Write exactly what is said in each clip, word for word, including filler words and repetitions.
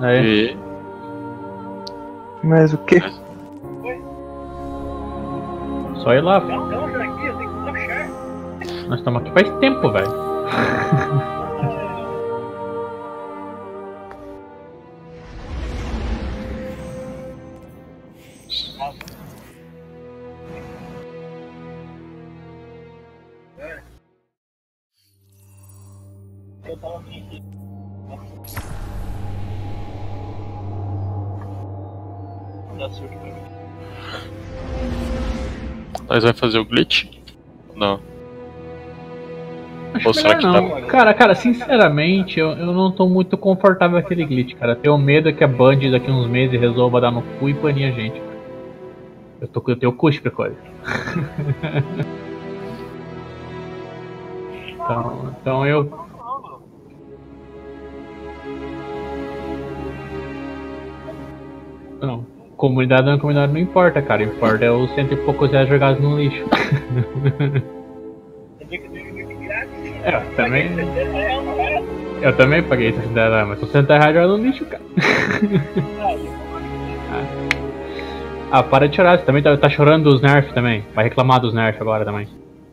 Aí. E... Mas o que? Só ir lá. Não, não, já aqui, eu tenho que puxar. Nós estamos aqui faz tempo, velho. Eu tava aqui. Não dá surto pra mim. Nós vamos fazer o glitch? Não. Acho Ou será melhor que não. dá? Cara, cara, sinceramente, eu, eu não tô muito confortável com aquele glitch, cara. Tenho medo que a Band daqui uns meses resolva dar no cu e banir a gente. Eu, tô, eu tenho custo pra coisa. então, então eu. Não, comunidade não, comunidade não importa, cara. Importa é os cento e poucos reais jogados no lixo. É, eu também. Eu também paguei sessenta reais, mas sessenta reais jogados no lixo, cara. Ah, para de chorar, você também tá, tá chorando dos nerfs também. Vai reclamar dos nerfs agora também.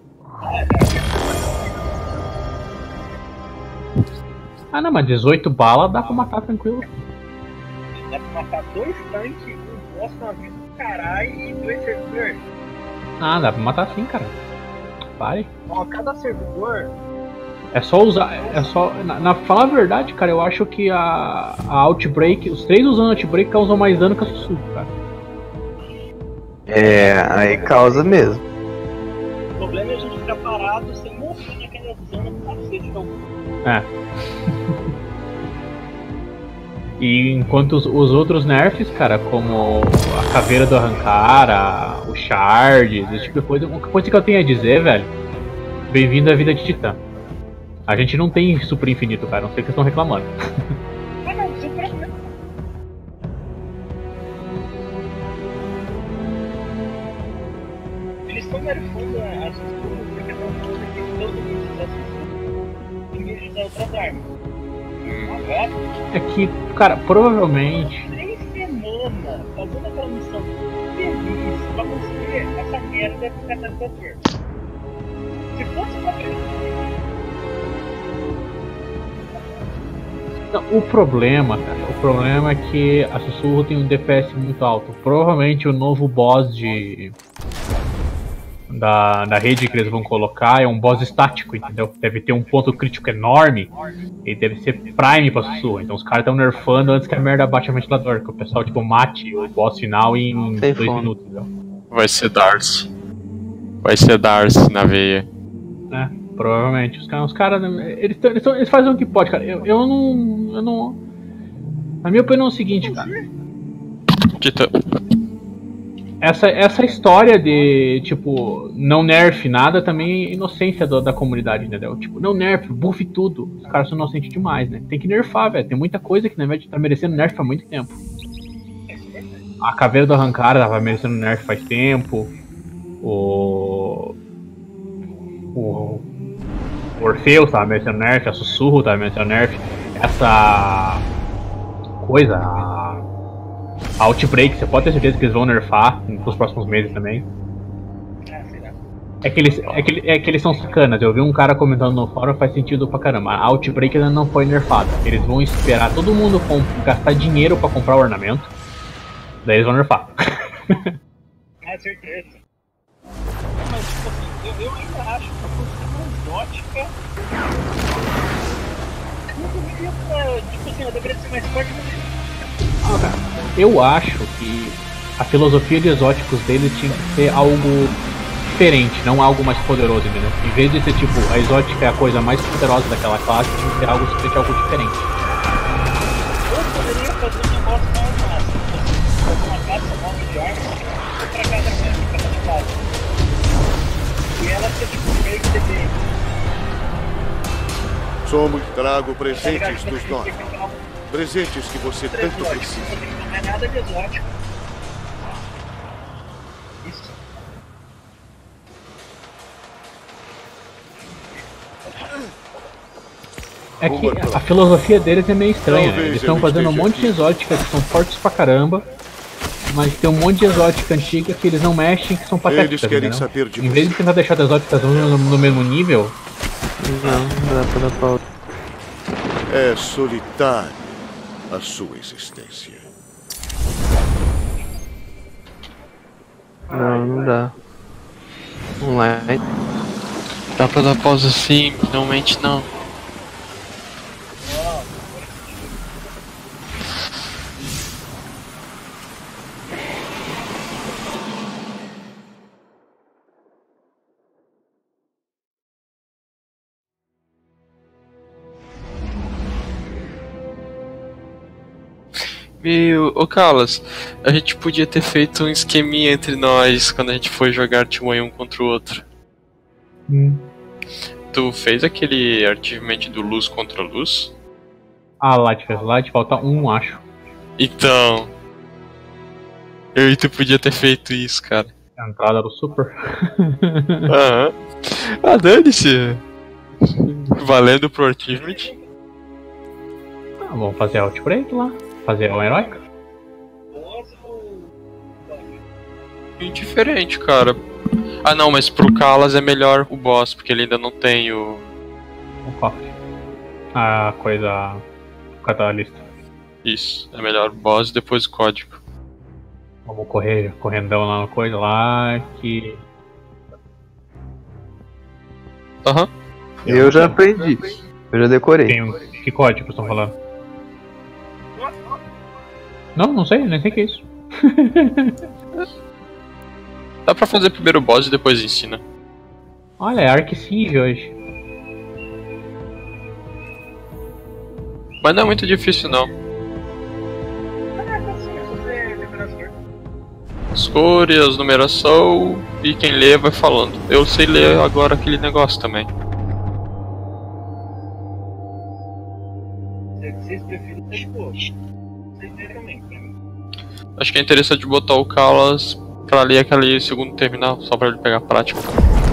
Ah não, mas dezoito balas dá pra matar tranquilo. Dá pra matar dois tanques, um boss na vida do caralho e dois servidores. Ah, dá pra matar sim, cara. Pare. Ó, cada servidor. É só usar. É só. Na, na falar a verdade, cara, eu acho que a, a Outbreak. Os três usando Outbreak causam mais dano que a Sussurro, cara. É, aí causa mesmo. O problema é a gente ficar parado sem morrer naquela zona do cacete. É. E enquanto os, os outros nerfs, cara, como a caveira do arrancar, a, o shard, esse tipo de coisa, uma coisa que eu tenho a dizer, velho, bem-vindo à vida de Titã. A gente não tem super infinito, cara, não sei o que estão reclamando. Ah não, super infinito. Eles estão nerfando as coisas porque estão falando que todo mundo usa as ninguém usa outras armas. Agora, É que, cara, provavelmente. três semanas fazendo aquela missão feliz pra conseguir essa merda do catalisador. Se fosse pra Não, o problema, cara, o problema é que a Sussurro tem um D P S muito alto. Provavelmente o novo boss de. Da, da rede que eles vão colocar é um boss estático, entendeu? Deve ter um ponto crítico enorme e deve ser prime pra Sussurro. Então os caras estão nerfando antes que a merda bate o ventilador, que o pessoal tipo mate o boss final em Sem dois fome. minutos, entendeu? Vai ser Darcy. Vai ser Darcy na veia. É, provavelmente. Os caras, os caras eles, tão- eles, tão- eles fazem o que pode, cara. Eu, eu não. Eu não. A minha opinião é o seguinte, cara. Titã. Essa, essa história de, tipo, não nerf nada também é inocência do- da comunidade, entendeu? Tipo, não nerf, buff tudo. Os caras são inocentes demais, né? Tem que nerfar, velho. Tem muita coisa que na verdade tá merecendo nerf há muito tempo. A caveira do arrancar tava merecendo nerf faz tempo. O. O. O Orfeus tava merecendo nerf, a Sussurro tava merecendo nerf. Essa. Coisa. A... A Outbreak, você pode ter certeza que eles vão nerfar nos próximos meses também. É que, eles, é, que, é que eles são sacanas. Eu vi um cara comentando no fórum, faz sentido pra caramba. A Outbreak ainda não foi nerfada. Eles vão esperar todo mundo com, gastar dinheiro pra comprar o ornamento. Daí eles vão nerfar. é certeza. Mas tipo assim, eu, eu ainda acho que a função exótica não deveria, tipo assim, ela deveria ser mais forte do que Eu acho que a filosofia de exóticos dele tinha que ser algo diferente, não algo mais poderoso, entendeu? Em vez de ser tipo, a exótica é a coisa mais poderosa daquela classe, tinha que ser algo simplesmente algo diferente. eu poderia fazer um negócio mais massa. Fazer uma caça nova de armas pra cada mesmo, pra cada classe. E ela ser tipo meio que T P. Somos trago presentes dos nossos. Presentes que você tanto precisa. Não é nada de exótico. Isso. É que Uma a filosofia deles é meio estranha, né? Talvez Eles estão eu fazendo um esteja monte de aqui. exóticas que são fortes pra caramba, mas tem um monte de exótica antiga que eles não mexem, que são patéticas, Eles querem entendeu? saber de Em vez de você. tentar deixar as exóticas no, no mesmo nível, Não, não dá pra dar pau. É solitário a sua existência. Não, não dá. Online. Dá pra dar pausa sim, finalmente não. Meu, ô Carlos, a gente podia ter feito um esqueminha entre nós quando a gente foi jogar Team um contra o outro. hum, Tu fez aquele achievement do luz contra luz? a Light fez Light, falta um, acho. Então, eu e tu podia ter feito isso, cara. A entrada do Super. Aham. Ah, dane-se. Valendo pro achievement. Ah, vamos fazer a Outbreak lá. Fazer uma heróica. Boss ou. Indiferente, cara. Ah não, mas pro Kalas é melhor o boss, porque ele ainda não tem o... O cofre. A coisa. O catalista. Isso, é melhor o boss e depois o código. Vamos correr, correndão lá na coisa lá que. Aham. Eu já aprendi. Eu já decorei. Tem um. Que código estão falando? Não, não sei, nem sei o que é isso. Dá pra fazer primeiro o boss e depois ensina. Olha, é Arc Siege hoje. Mas não é muito difícil não. Ah, tá sim, você lembra as cores. As cores, numeração e quem lê vai falando. Eu sei ler agora aquele negócio também. Se vocês preferem, tá de boa. Vocês veem também, pra mim. Acho que é interessante botar o Kalas pra ler aquele segundo terminal, só pra ele pegar prática.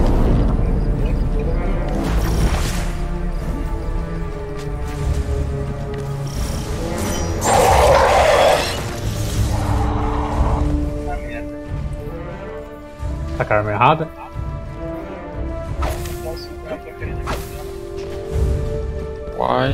Tá merda. Tá com a arma errada? Posso dar pra frente. Why?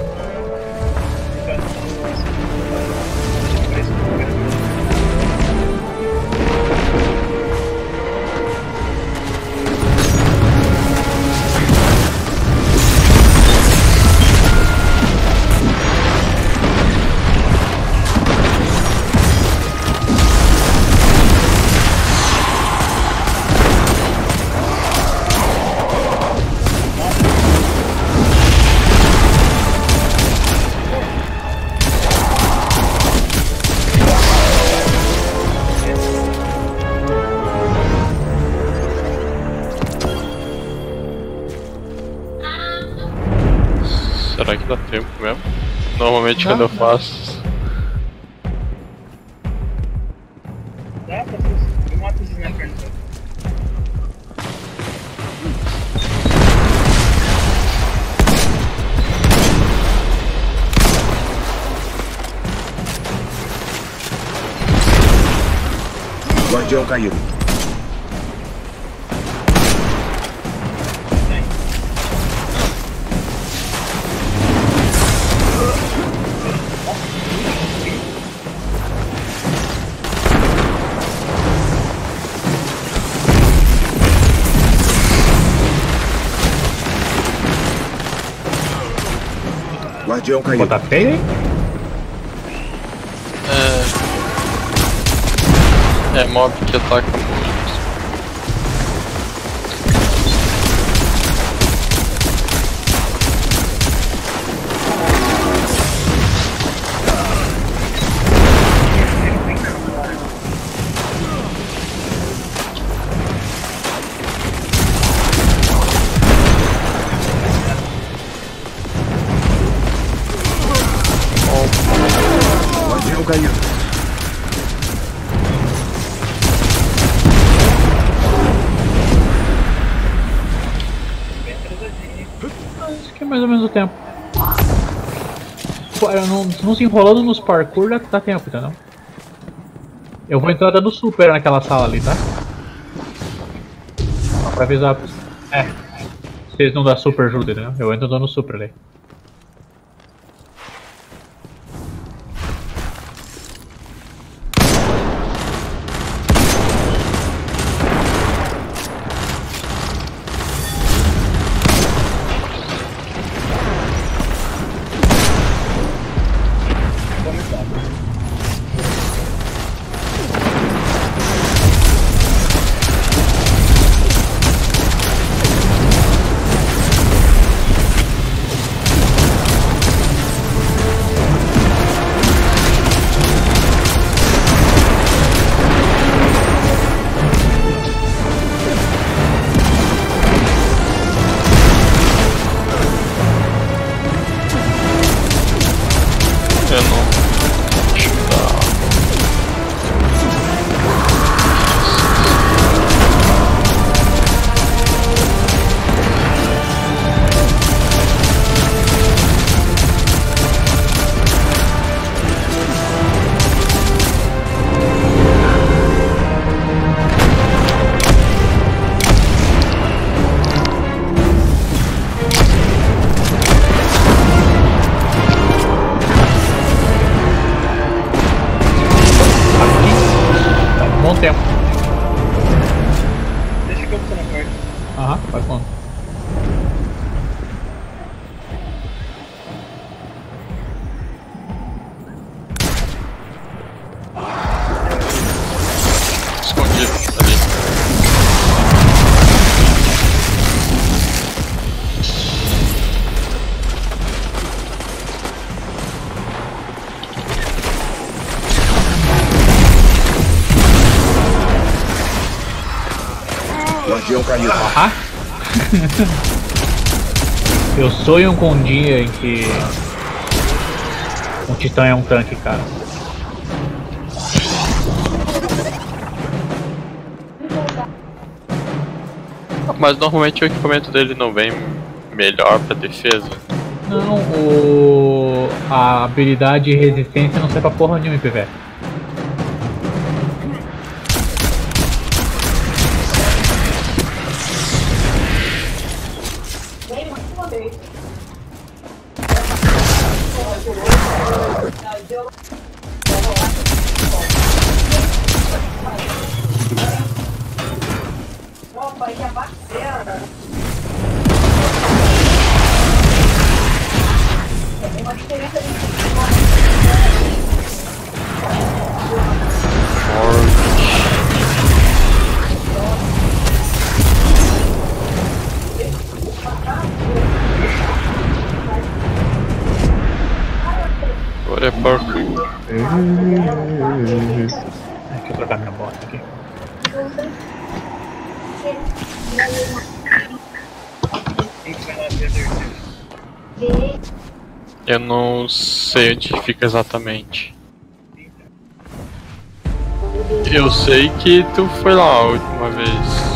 Será que dá tempo mesmo? Normalmente Dá, quando eu dá. faço. Dá pra vocês. Eu mato os snipers. Guardião caído. Guardião caído. Botar feio, hein? É. É mob que ataca muito. Guardião caído. Bem atrasadinho, hein? Isso aqui é mais ou menos o tempo. Pô, eu não, não se enrolando nos parkour dá, dá tempo, entendeu? Eu vou entrar dando super naquela sala ali, tá? Só pra avisar. É. Se eles não dão super ajuda, entendeu? Eu entro dando super ali. Eu não. Chutar. Bom tempo. Deixa que eu tô na porta. Aham, vai falando. Escondido ali. Guardião caído. Ah? Eu sonho com um dia em que um titã é um tanque, cara. Mas normalmente o equipamento dele não vem melhor pra defesa. Não, o... a habilidade e resistência não serve pra porra nenhuma em P V E. Agora é parkour. Deixa eu trocar minha bota aqui. Quem que vai lá ver a terceira? Eu não sei onde fica exatamente. Eu sei que tu foi lá a última vez.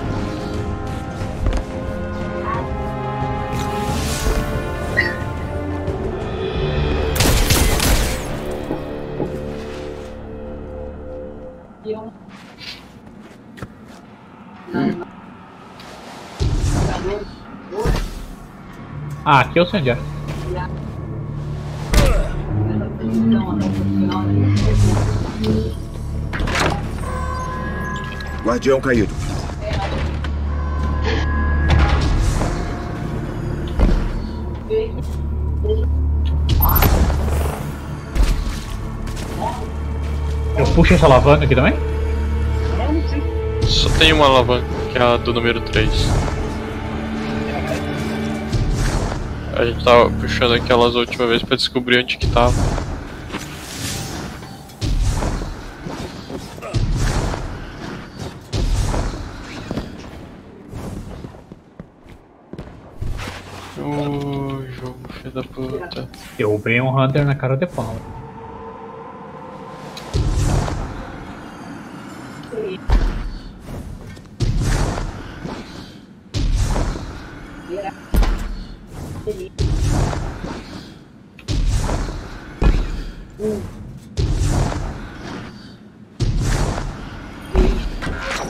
Ah, aqui eu sei onde é. Guardião caído. Eu puxo essa alavanca aqui também? Não, não sei. Só tem uma alavanca, que é a do número três. A gente tava puxando aquelas última vez pra descobrir onde que tava. Ô, jogo filho da puta. Derrubei um Hunter na cara de pau.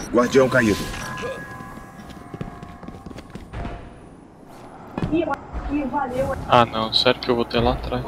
Guardião caído. Ah não, sério que eu vou ter lá atrás.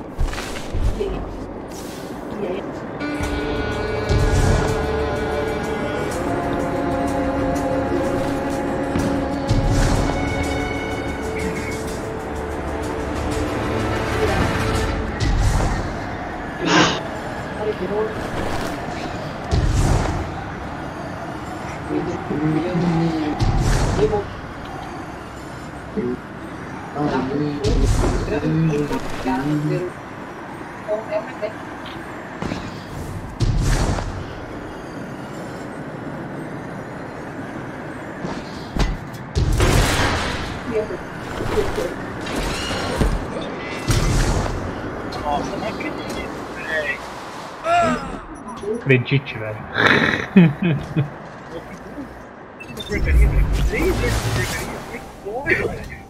Nossa, não acredito, velho. Acredite, velho. Essa porcaria, velho. Três vezes essa porcaria. Que porra, velho.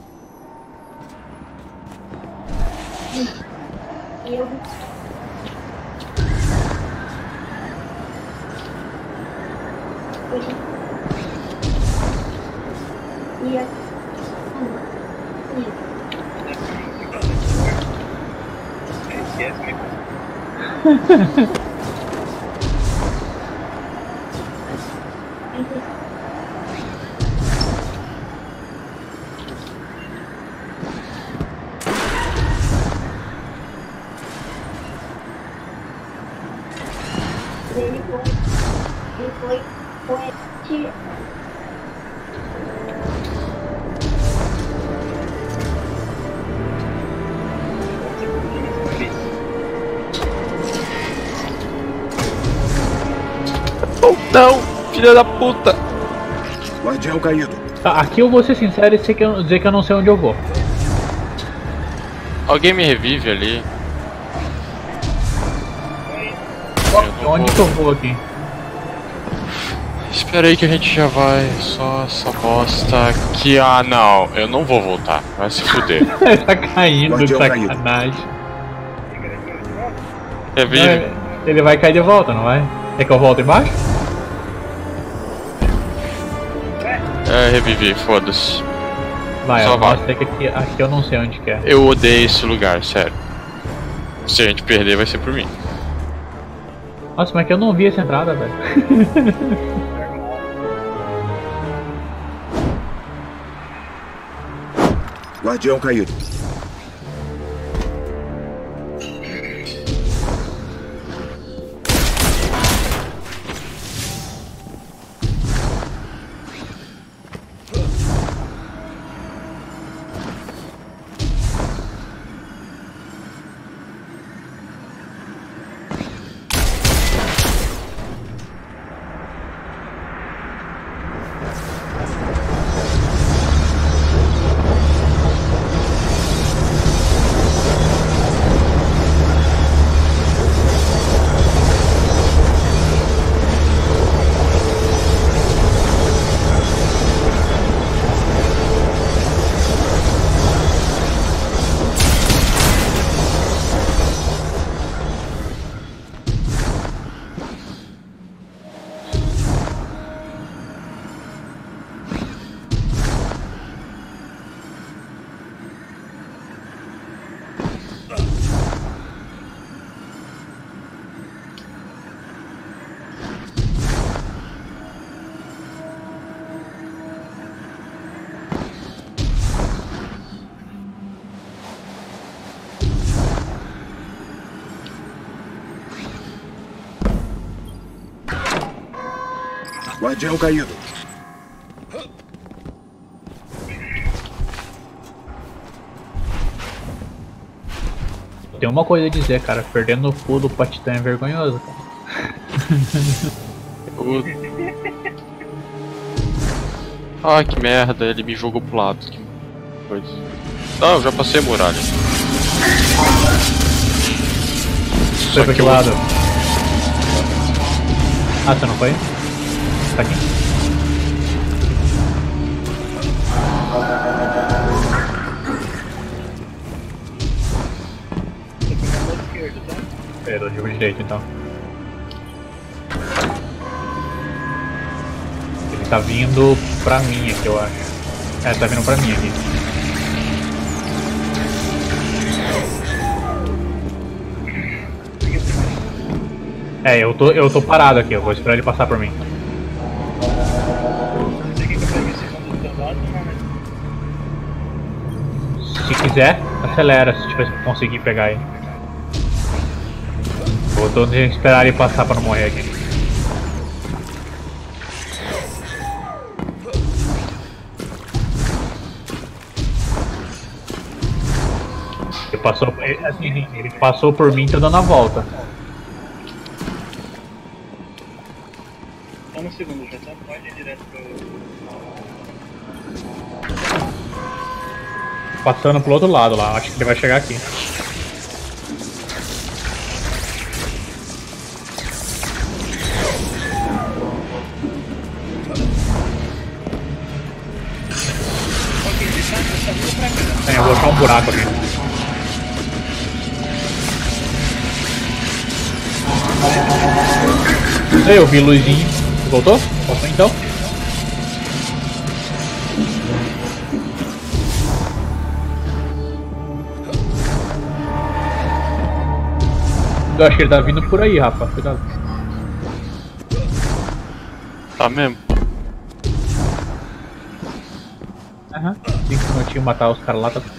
Esquece, né? Ele foi, ele foi, foi, tira. Oh, não! Filha da puta! Guardião caído. Tá, aqui eu vou ser sincero e dizer que eu, dizer que eu não sei onde eu vou. Alguém me revive ali? Eu não Onde que vou. eu vou aqui? Espera aí que a gente já vai. Só essa bosta aqui. Ah não, eu não vou voltar. Vai se fuder. Tá caindo, Guardião sacanagem. Revive. Vai- Ele vai cair de volta, não vai? Quer que eu volte embaixo? É, revivi, foda-se. Vai, Só eu vai. mostro que aqui, aqui eu não sei onde que é. Eu odeio esse lugar, sério. Se a gente perder, vai ser por mim. Nossa, mas é que eu não vi essa entrada, velho. Guardião caído. Guardião caído. Tem uma coisa a dizer, cara. Perdendo o pulo pra Titã é vergonhoso, cara. O- Ah, que merda, ele me jogou pro lado. Que coisa. Não, eu já passei a muralha. Foi pra que que eu- lado? Ah, você não foi? Tá aqui. É, do jogo direito então. tá vindo pra mim aqui, eu acho. É, tá vindo pra mim aqui. É, eu tô, eu tô parado aqui, eu vou esperar ele passar por mim. Se quiser, acelera se tiver conseguir pegar ele. Eu tô tentando esperar ele passar pra não morrer aqui. Ele passou, ele, assim, ele passou por mim e tá dando a volta. Só um segundo, já tá, pode ir direto pro... Passando pro outro lado lá, acho que ele vai chegar aqui. É, eu vou achar um buraco aqui. Aí, eu vi luzinho. Voltou? Voltou então? Eu acho que ele tá vindo por aí, Rafa. Cuidado. Tá mesmo? Aham. Cinco minutinhos matar os caras lá. Tá...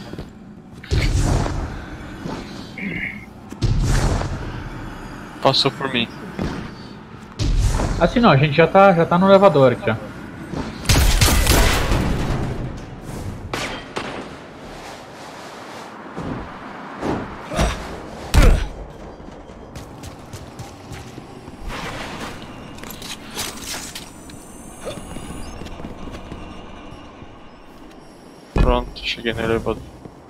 Passou por mim. Assim não, a gente já tá, já tá no elevador aqui já. Pronto, cheguei no elevador.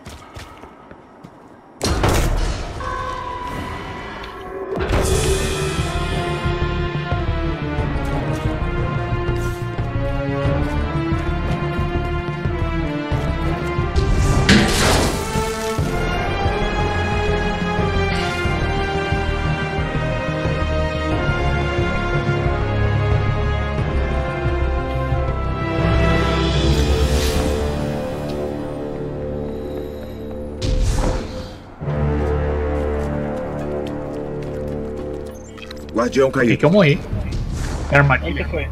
Guardião Por que caído. que eu morri? É Onde armadilha. foi?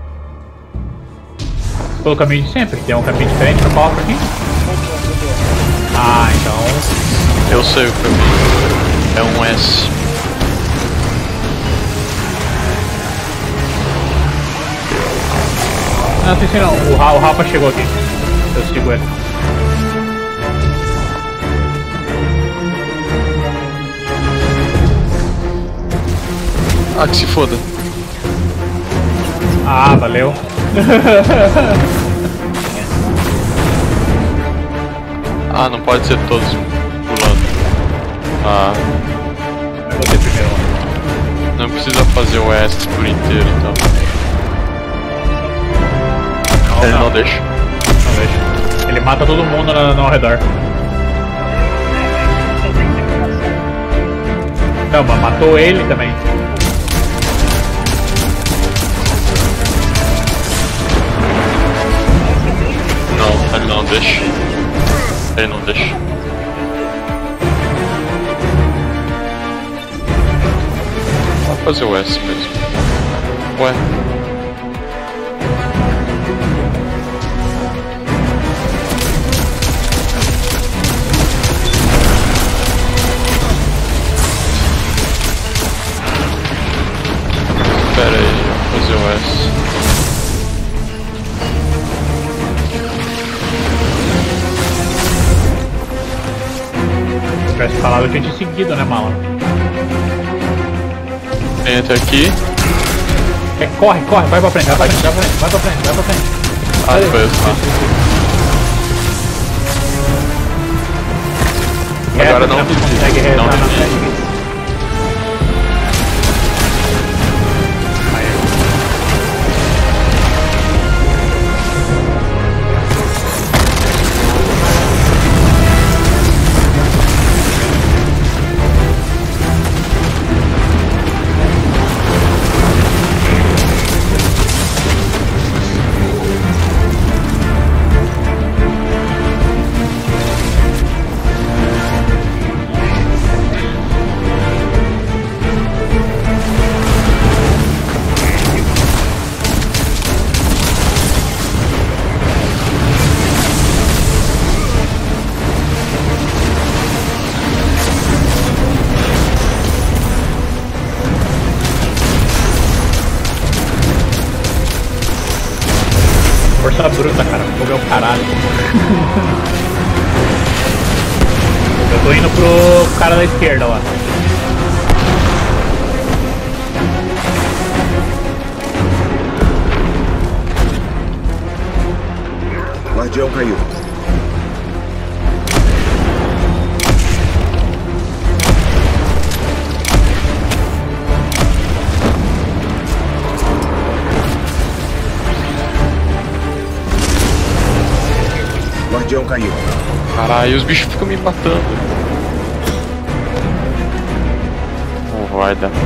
Pelo caminho de sempre, tem um caminho diferente pra falar por aqui. Ah, então. Eu sei o caminho. É um S. Não, sei se não. O, Ra- o Rafa chegou aqui. Eu sigo ele. Ah, que se foda. Ah, valeu. Ah, não pode ser todos pulando. Ah, Você primeiro. não precisa fazer o S por inteiro, então. Não, Ele não. não deixa. Não deixa. Ele mata todo mundo no, no ao redor. Não, mas matou ele também. Não, ele não deixa. Ele não deixa. Vou fazer o S mesmo. Ué. Espera aí, vou fazer o S. Se tivesse falado, eu tinha te seguido, né, mala? Vem até aqui. É, corre, corre, vai pra frente, vai pra frente, vai pra frente, vai pra frente, vai pra frente. Ah, depois. Ah. Agora não desiste, desiste, consegue rezar não na desiste. frente. Força bruta, cara. Fogo é o caralho. Eu tô indo pro cara da esquerda lá. Guardião caiu. Guardião caiu. Caralho, os bichos ficam me matando. Não vai dar.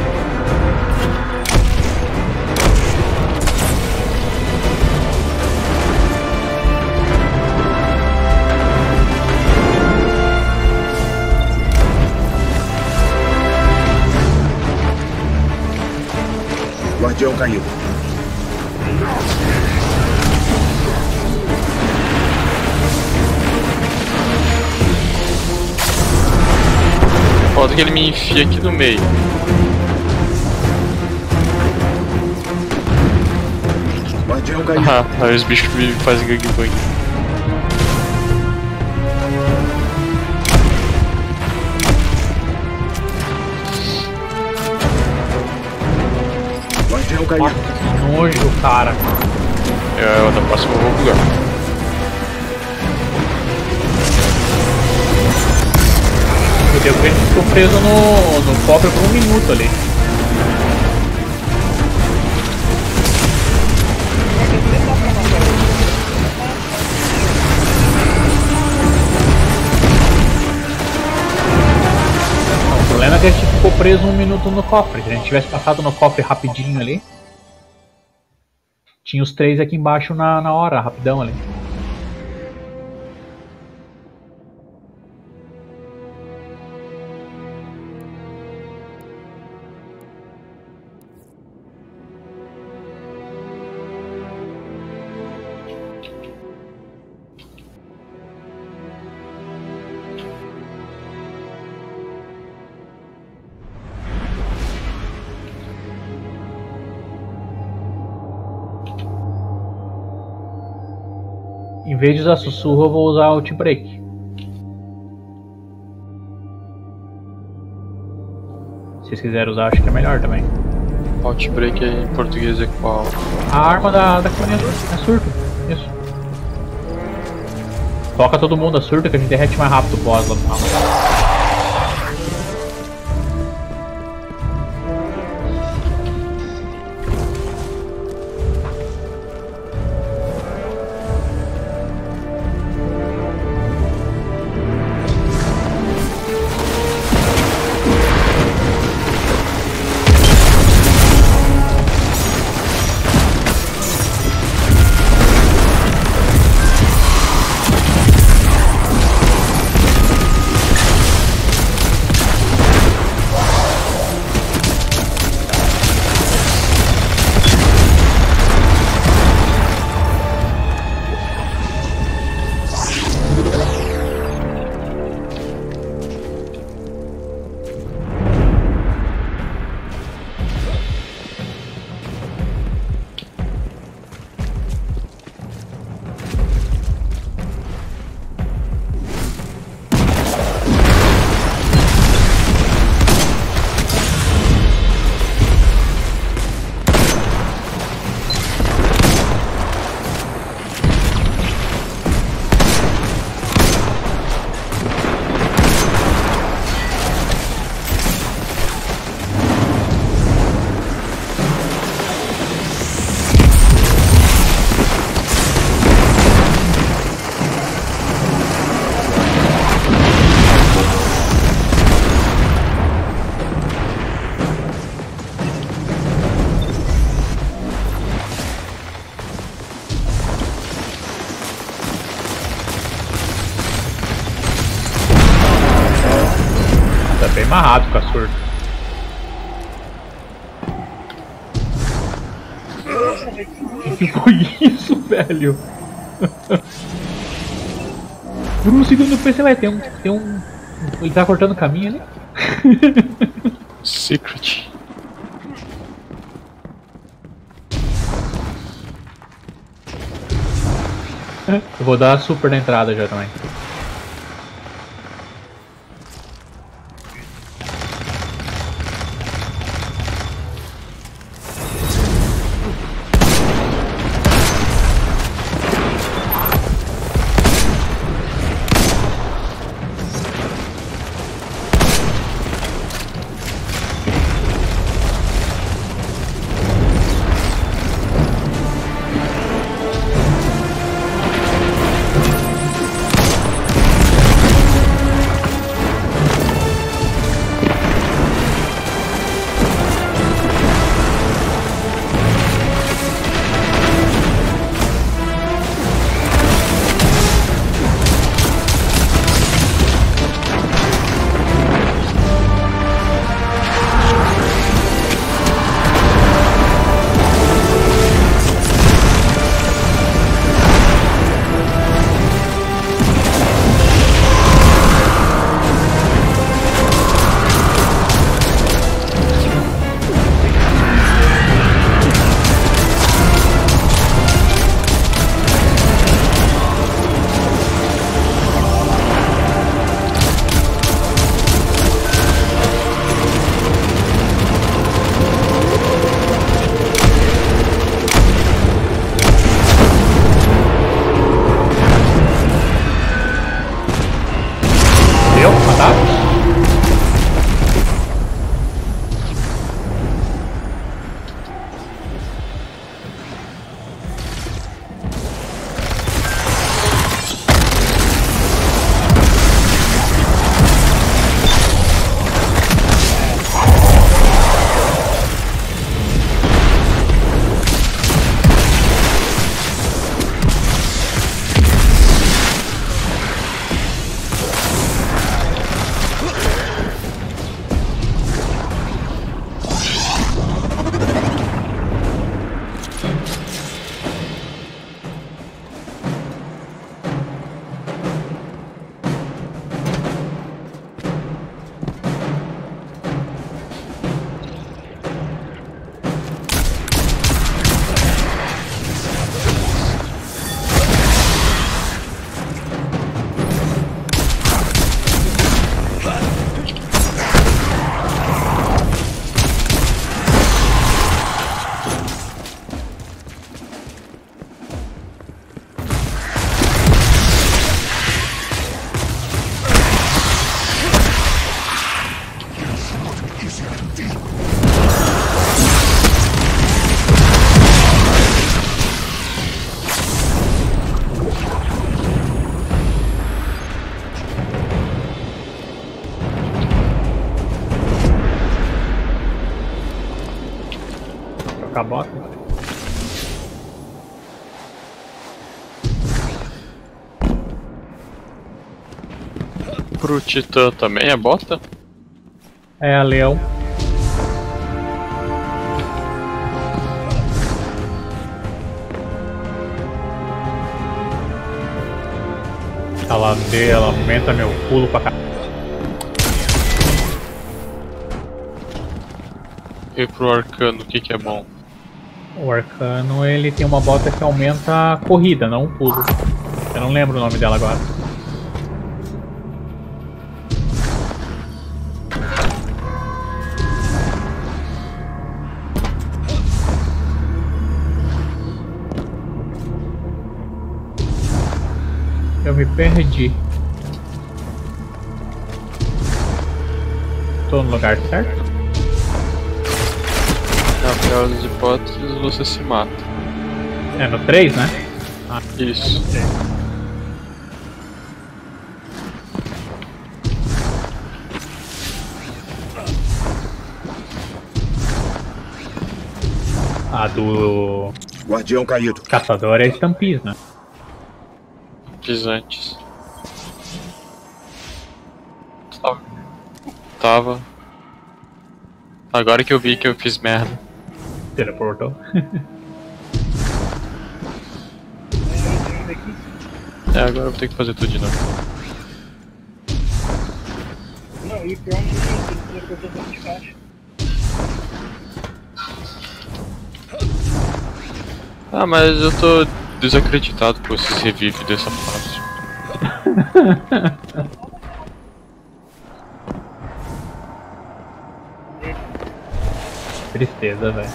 Guardião caiu. Foda que ele me enfia aqui no meio. Guardião caiu. Ah, aí os bichos me fazem gangbang. Guardião caiu. Nossa, que nojo, cara. Eu, eu da próxima eu vou bugar. Eu devo ver que ficou preso no, no cofre por um minuto ali. Não, o problema é que a gente ficou preso um minuto no cofre. Se a gente tivesse passado no cofre rapidinho ali, tinha os três aqui embaixo na, na hora, rapidão ali. Em vez de usar sussurro, eu vou usar Outbreak. Se vocês quiserem usar, acho que é melhor também. Outbreak em português é qual? A arma da, da criança é surto. Isso. Coloca todo mundo a surto que a gente derrete mais rápido o boss lá no final. Bem mais rápido com a surda. O que foi isso, velho? Por um segundo eu pensei, vai ter um, tem um. Ele tá cortando o caminho ali? Secret. Eu vou dar super na entrada já também. Trocar a bota. Pro Titã também é bota? É, a leão. Ela, dê, ela aumenta meu pulo pra cá. E pro Arcano, o que que é bom? O Arcano, ele tem uma bota que aumenta a corrida, não o pulo. Eu não lembro o nome dela agora. Eu me perdi. Tô no lugar certo? Na pior das hipóteses, você se mata. É no três, né? Ah, isso. Okay. A do Guardião caído. caçador é Stampis, né? Pisantes. Tava. Tava. Agora que eu vi que eu fiz merda. Teleportou. É, agora eu vou ter que fazer tudo de novo. Não, e pior não é que eu tô dentro de caixa. Ah, mas eu tô desacreditado que você se revive dessa fase. Tristeza, velho.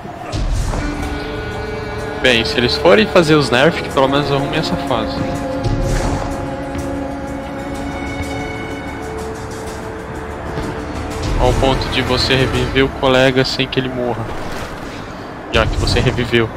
Bem, se eles forem fazer os nerfs, que pelo menos arrumem essa fase. Ao ponto de você reviver o colega sem que ele morra. Já que você reviveu.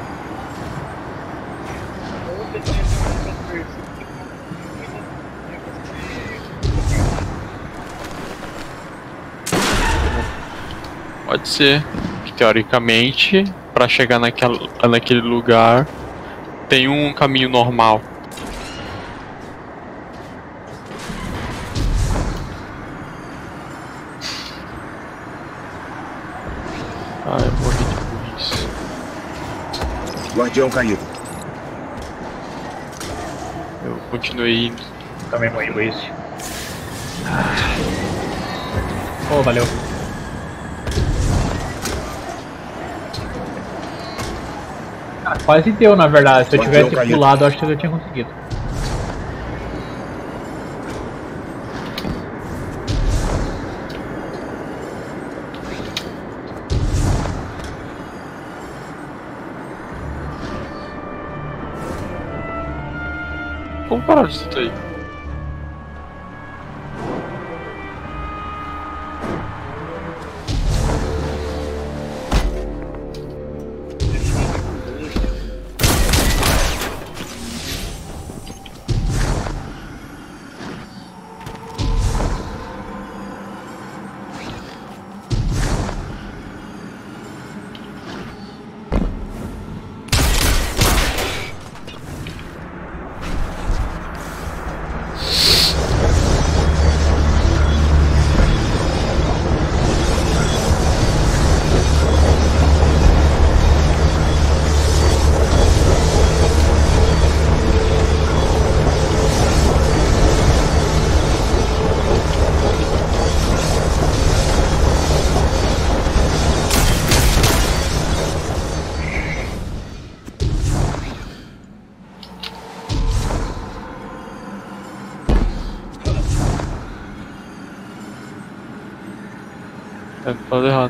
Pode ser que teoricamente, para chegar naquela, naquele lugar, tem um caminho normal. Ah, eu morri de burrice. Guardião caído. Eu continuei indo. Também morri com isso. Oh, valeu. Ah, quase deu, na verdade. Se eu Guardião tivesse caído. pulado, eu acho que eu tinha conseguido. Vamos parar disso aí. É, falando errado.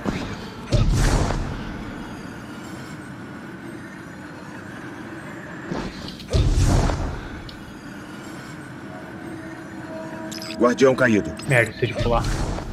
Guardião caído. Merda, esqueci de pular.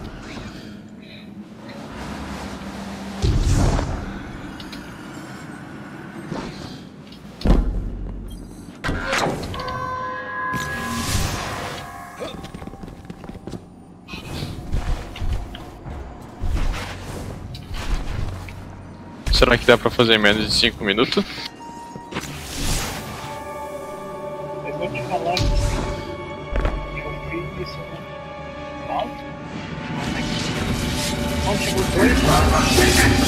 Será que dá pra fazer em menos de cinco minutos? Eu vou te falar que eu fiz isso, né? Mal? Mal chegou dois.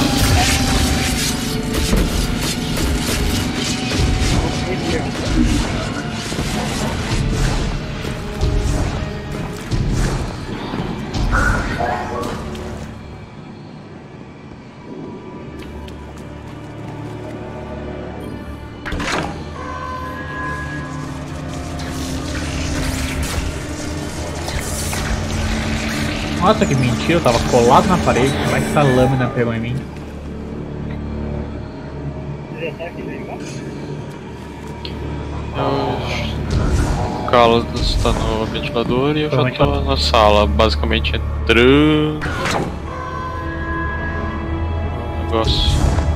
Nossa, que mentira, eu tava colado na parede. Como é que essa lâmina pegou em mim? Já tá aqui legal? O Carlos está no ventilador e eu já tô na sala, basicamente entrando. O negócio.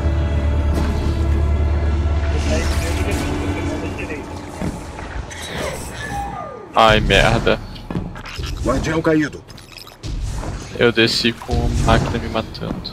Ai, merda. Guardião caído. Eu desci com a máquina me matando.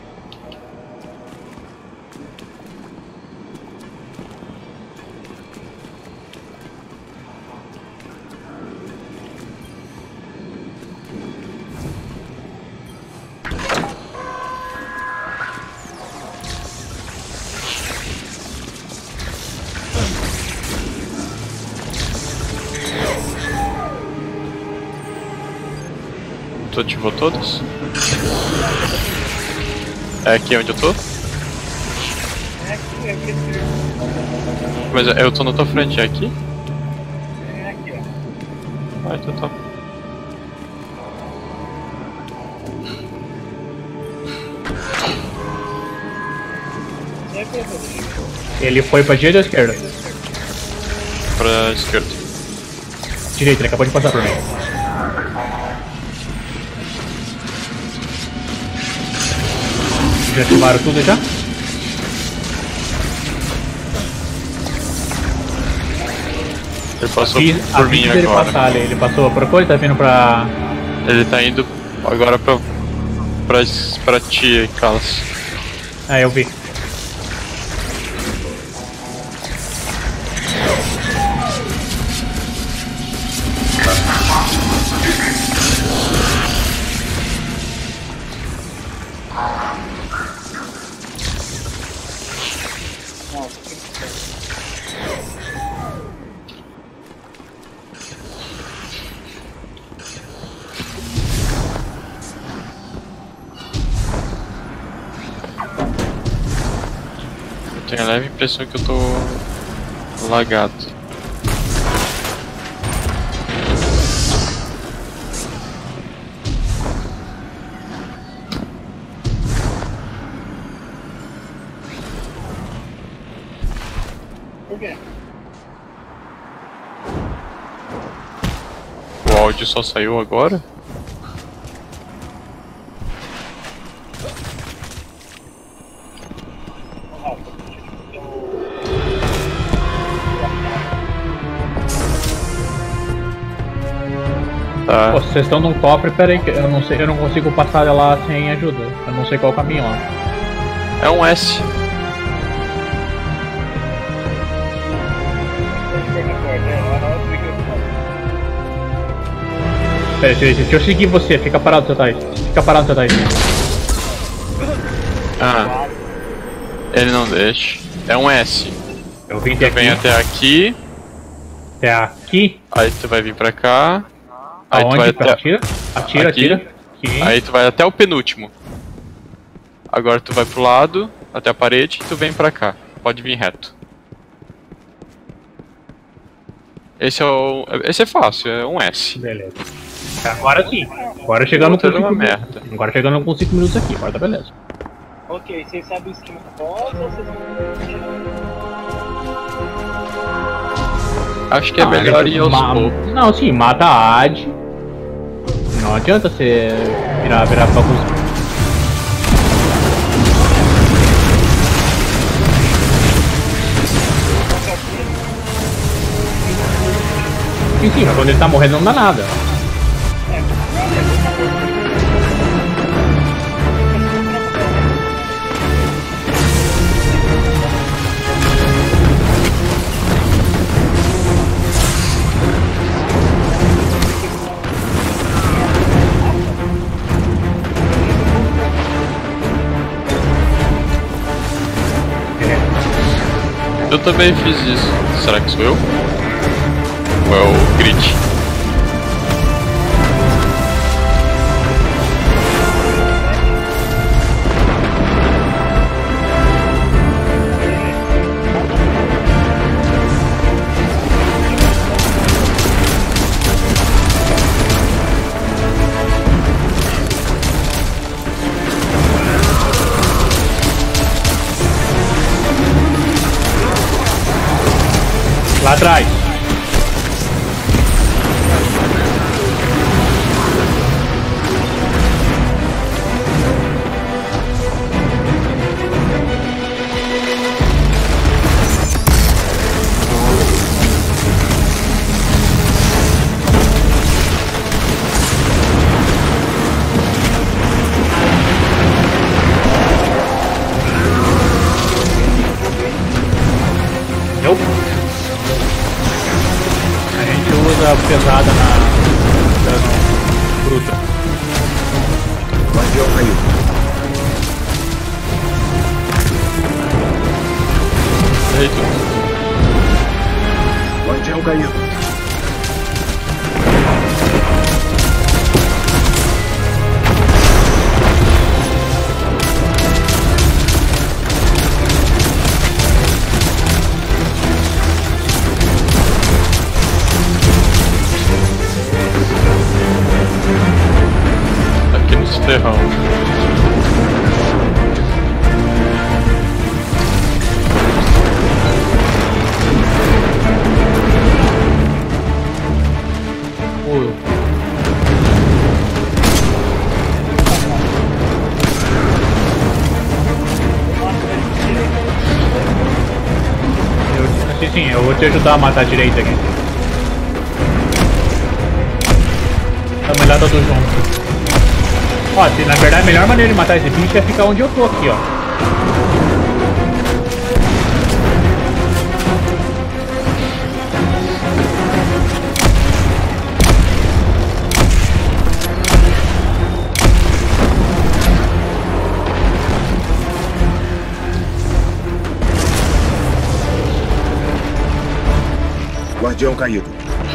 Tu ativou todos? É aqui onde eu tô? É aqui, é aqui, é Mas eu tô na tua frente, é aqui? é aqui, ó. Ah, então tá. Você é Pedro. Ele foi pra direita ou esquerda? Pra esquerda. Direita, ele acabou de passar por mim. Já ativaram tudo já? Ele passou Fiz- por a mim fiz dele agora. passar ali. Ele passou por coisa, tá vindo pra. Ele tá indo agora pra. pra, pra ti, Carlos. Ah, eu vi. Nossa, que Eu tenho a leve impressão que eu tô. lagado. Por quê? O áudio só saiu agora? Ô, Rafa, eu... Tá. Pô, vocês estão num cofre, pera aí, que eu não sei, eu não consigo passar lá sem ajuda. Eu não sei qual o caminho lá. É um S. Pera aí, deixa eu seguir você, fica parado, seu Thais. Fica parado, seu Thais. Ah. Ele não deixa. É um S. Eu vim até aqui, Vem até aqui, até aqui. aí tu vai vir pra cá. Aí tu vai Aonde? até. Atira, atira, Aqui. atira. Aqui. Aí tu vai até o penúltimo. Agora tu vai pro lado, até a parede, e tu vem pra cá. Pode vir reto. Esse é o. Esse é fácil, é um S. Beleza. Agora sim. Agora chegando com Outra é uma cinco merda. minutos. Agora chegando com cinco minutos aqui, agora tá beleza. Ok, vocês sabem o esquema do boss ou vocês Acho que é Não, melhor gente, ir aos ma- poucos. Não, sim, mata a Ad. Não adianta você virar, virar bagunça. Sim, sim, mas quando ele tá morrendo não dá nada. Eu também fiz isso. Será que sou eu? Ou é o Grit? Lá atrás. Nope. A gente usa pesada na dano bruta. Guardião caído. Eita. Guardião caído. Ferrão. Sim, sim, eu vou te ajudar a matar a direita aqui. Tá melhor todos juntos. Ó, se, na verdade a melhor maneira de matar esse bicho é ficar onde eu tô aqui, ó. Guardião caído.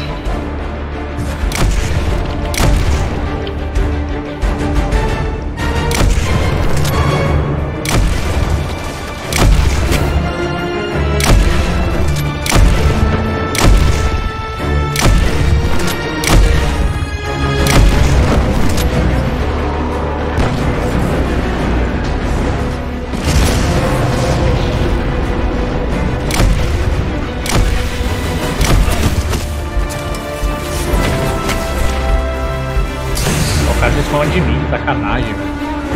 O cara se esconde de mim, sacanagem, velho.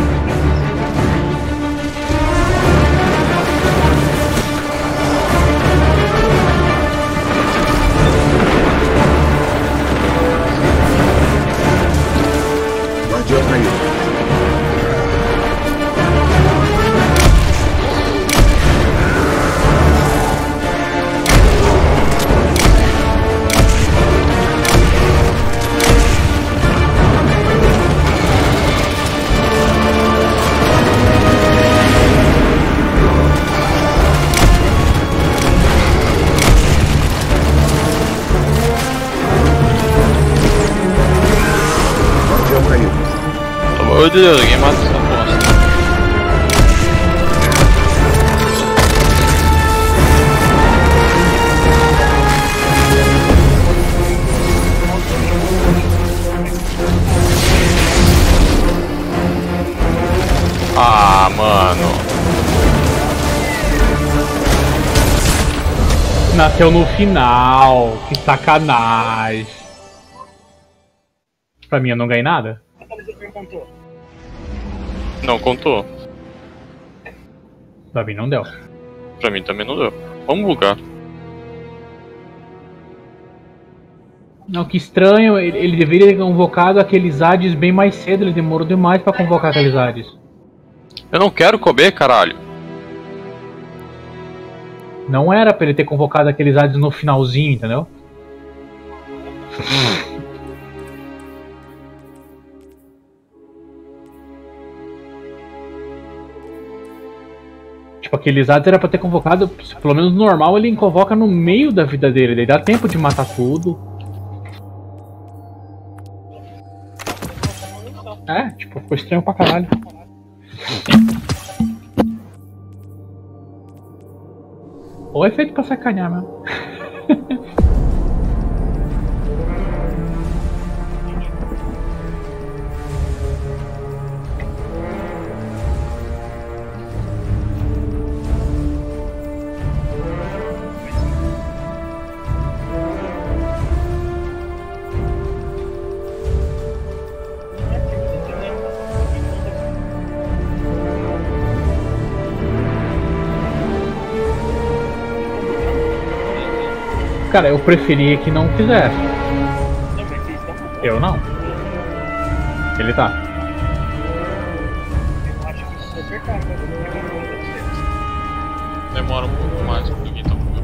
Guardião caído. Pelo amor de Deus, ninguém mata essa bosta. Ah, mano. Nasceu no final, que sacanagem. Pra mim eu não ganhei nada. Não contou. Pra mim não deu. Pra mim também não deu. Vamos bugar. Não, que estranho, ele, ele deveria ter convocado aqueles Hades bem mais cedo, ele demorou demais pra convocar aqueles Hades. Eu não quero comer, caralho. Não era pra ele ter convocado aqueles Hades no finalzinho, entendeu? Tipo, aqueles Hades era pra ter convocado, pelo menos normal, ele convoca no meio da vida dele, daí dá tempo de matar tudo. É, tipo, ficou estranho pra caralho. Ou é feito pra sacanear mesmo. Cara, eu preferia que não fizesse. Eu não. Ele tá. Demora um pouco mais pro Gui tá bugando.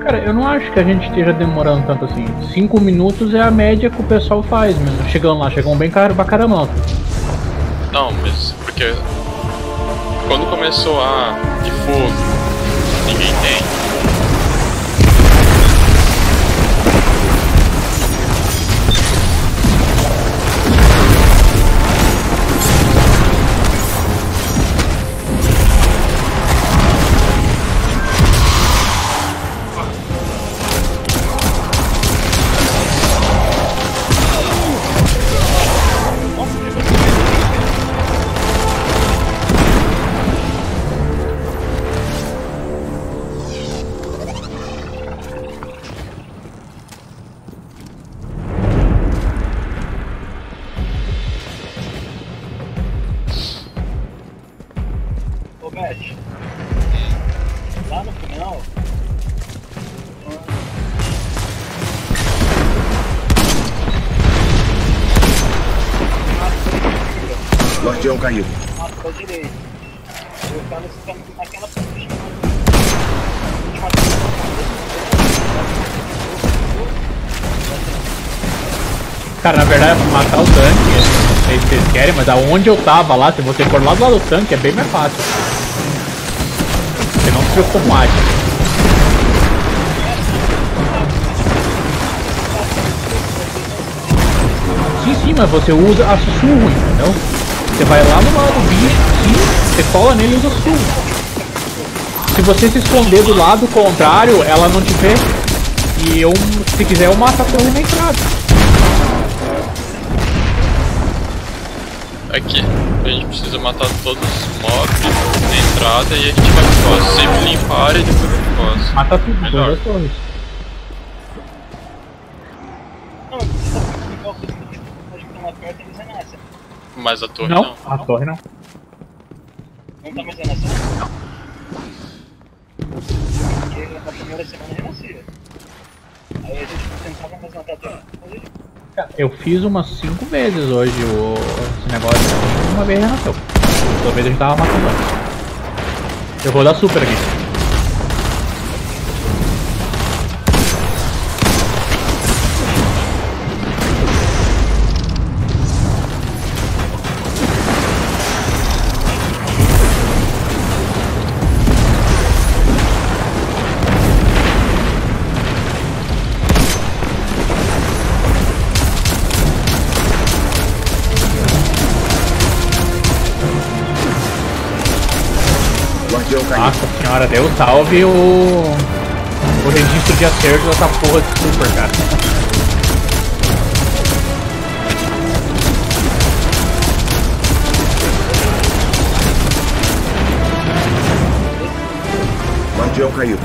Cara, eu não acho que a gente esteja demorando tanto assim. Cinco minutos é a média que o pessoal faz mesmo. Chegando lá, chegam bem caro pra caramba. Não, mas porque quando começou a de fogo, ninguém tem. Lá no final, Guardião caído. matou direito. Eu tava ficando naquela posição. Cara, na verdade é pra matar o tanque. Não sei se vocês querem, mas aonde eu tava lá, se você for lá do lado do tanque, é bem mais fácil. Você não se preocupa mais. Sim, sim, mas você usa a sussurro, entendeu? Você vai lá no lado do bicho, sim, você cola nele e usa sussurro. Se você se esconder do lado contrário, ela não te vê. E eu, se quiser, eu mato a torre na entrada. Aqui, a gente precisa matar todos os mobs na entrada e a gente vai pro boss. Sempre limpar e depois vai pro boss. Mata tudo, Melhor. todas as torres. Não, mas você tá ficando igual que pode ficar lá perto, eles renascem. Mas a torre Não, não. a torre não. Não tá mais renascendo? Não. Porque na primeira semana renascia. Aí a gente tentava mais matar a torre. Eu fiz umas cinco vezes hoje o, esse negócio. Uma vez renasceu. Outra vez a gente tava matando. Eu vou dar super aqui. Guardião caído. Nossa senhora, deu salve o, o registro de acerto dessa porra de super, cara. Guardião caído.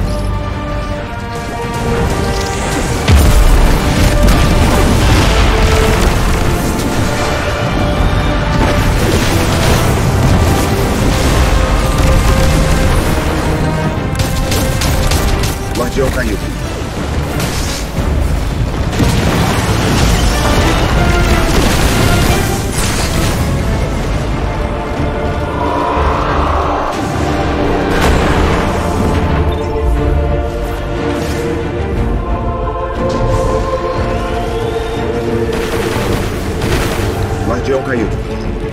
Guardião caído. Guardião caído.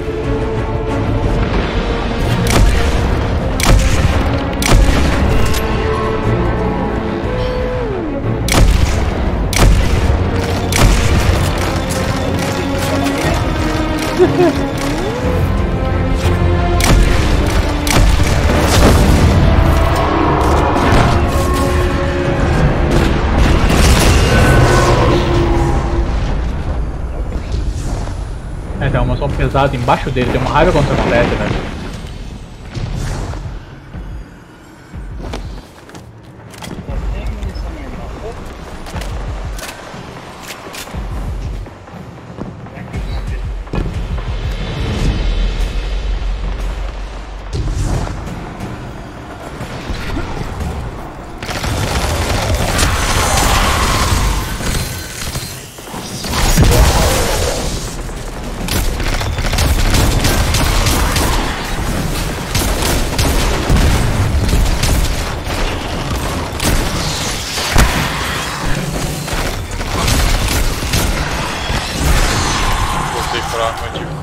É, tem uma som pesada embaixo dele, tem uma raiva quando isso acontece, velho. quebrar a armadilha.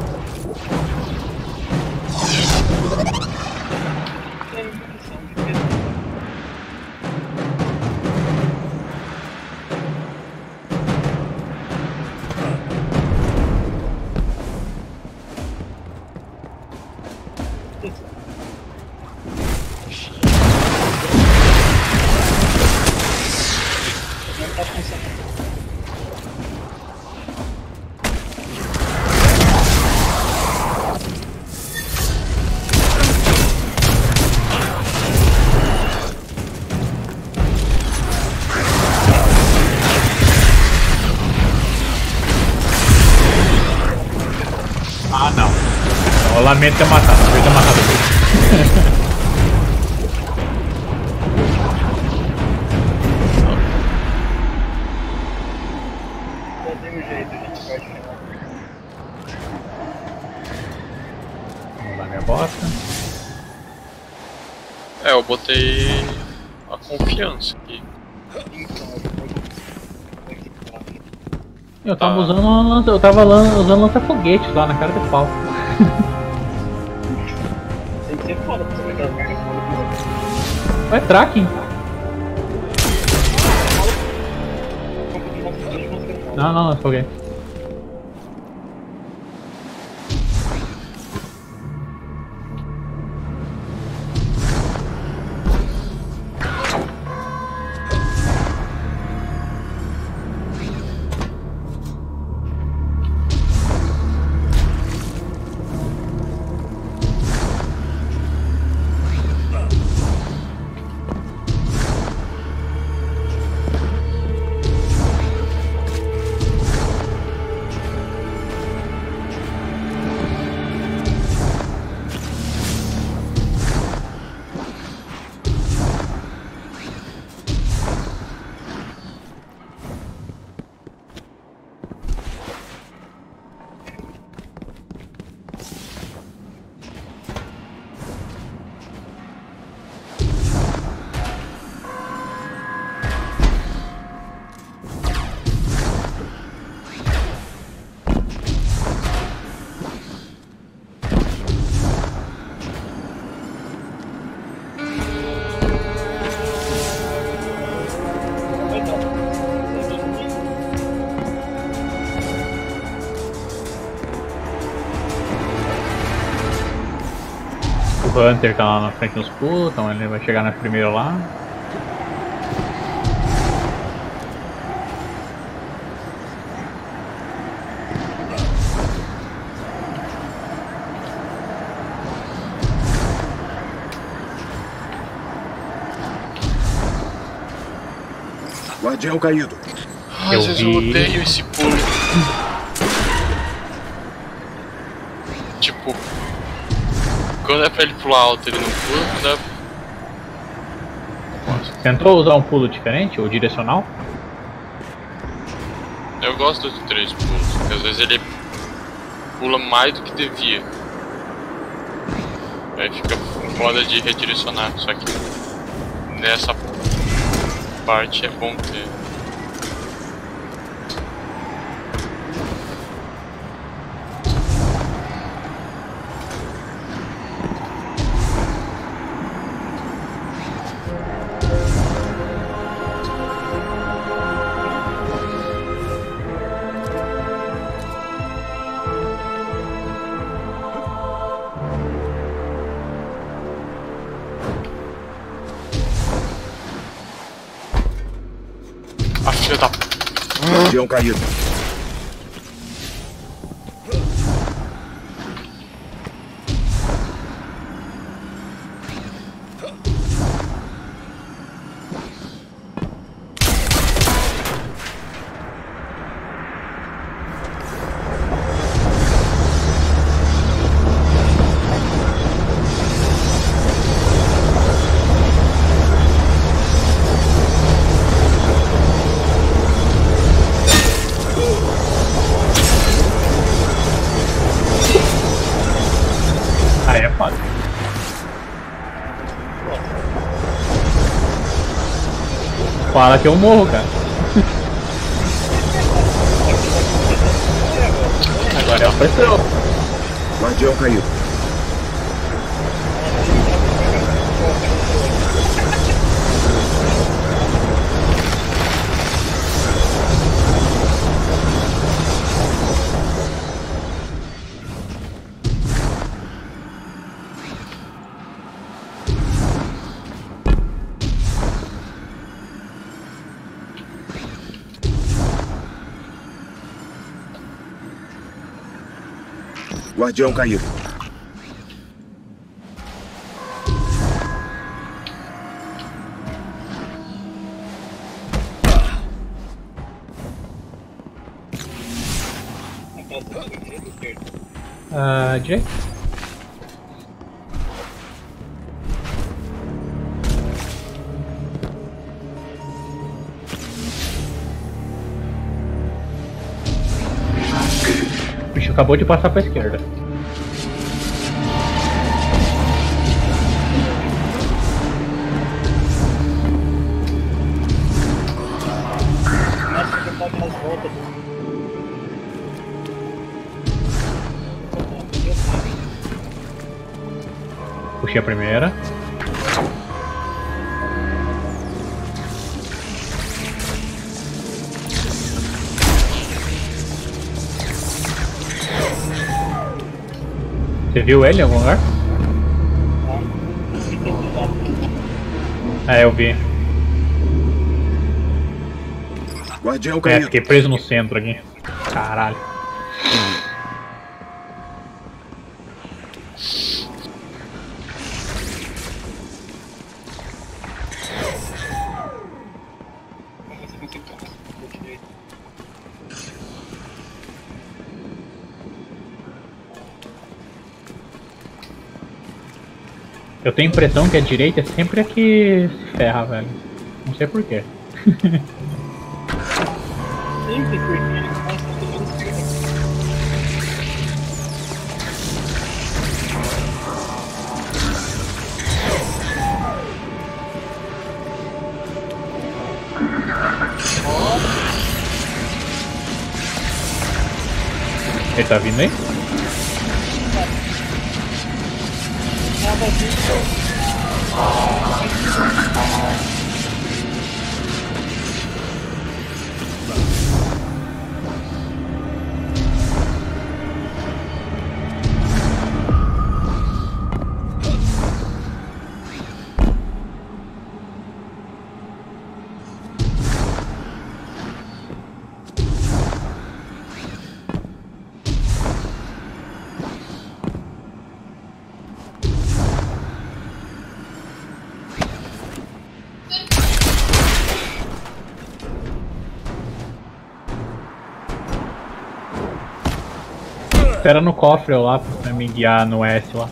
Ah, não. Eu lamento ter matado, eu ter matado ele. Não tem um jeito, a gente pode chegar. Vamos lá, minha bosta. É, eu botei a confiança aqui. Eu tava Ah. usando uma lança, eu tava lan- usando lança-foguetes lá na cara de pau. Tem que ser foda pra você pegar o carne foda. Vai tracking. Não, não, lança-foguete. O Hunter tá lá na frente dos pulos, então ele vai chegar na primeira lá. Guardião caído. Ai, Eu às vezes eu vi. odeio esse pulo. Tipo, quando é pra ele pular alto, ele não pula, quando é... Nossa, Tentou usar um pulo diferente, ou direcional? eu gosto dos três pulos, porque às vezes ele pula mais do que devia. Aí fica foda de redirecionar, só que nessa parte é bom ter. A filha da... Guardião caído. Aí é foda. Fala que eu morro, cara. Agora é Pressão. Guardião caído. Guardião caído. Ah, direito. O bicho acabou de passar pra esquerda. Nossa, que tá aquelas voltas do... Puxei a primeira. Você viu ele em algum lugar? É, eu vi. Guardião É, caído. fiquei preso no centro aqui. Caralho. Eu tenho a impressão que a direita é sempre a que se ferra, velho. Não sei porquê. Sempre porque ele faz tudo certo. Ele tá vindo aí? Tava vindo. Espera no cofre lá pra me guiar no S lá.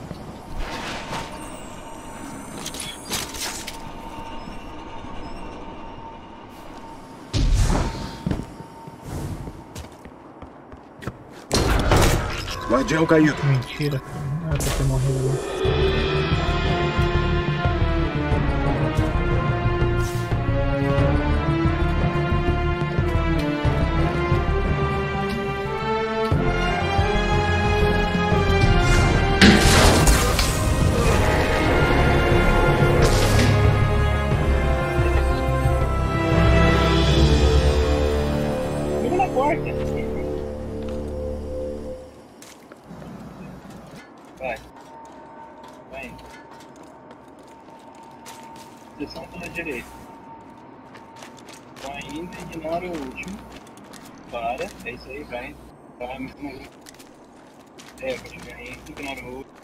Guardião caído. Mentira. Ah, pra ter morrido ali. Liga na porta. Vai. Vai. Direção pela direita. Vai indo e ignora o último. Para. É isso aí, vai. Vai mais uma vez. É, pode chegar aí. Ignora o último.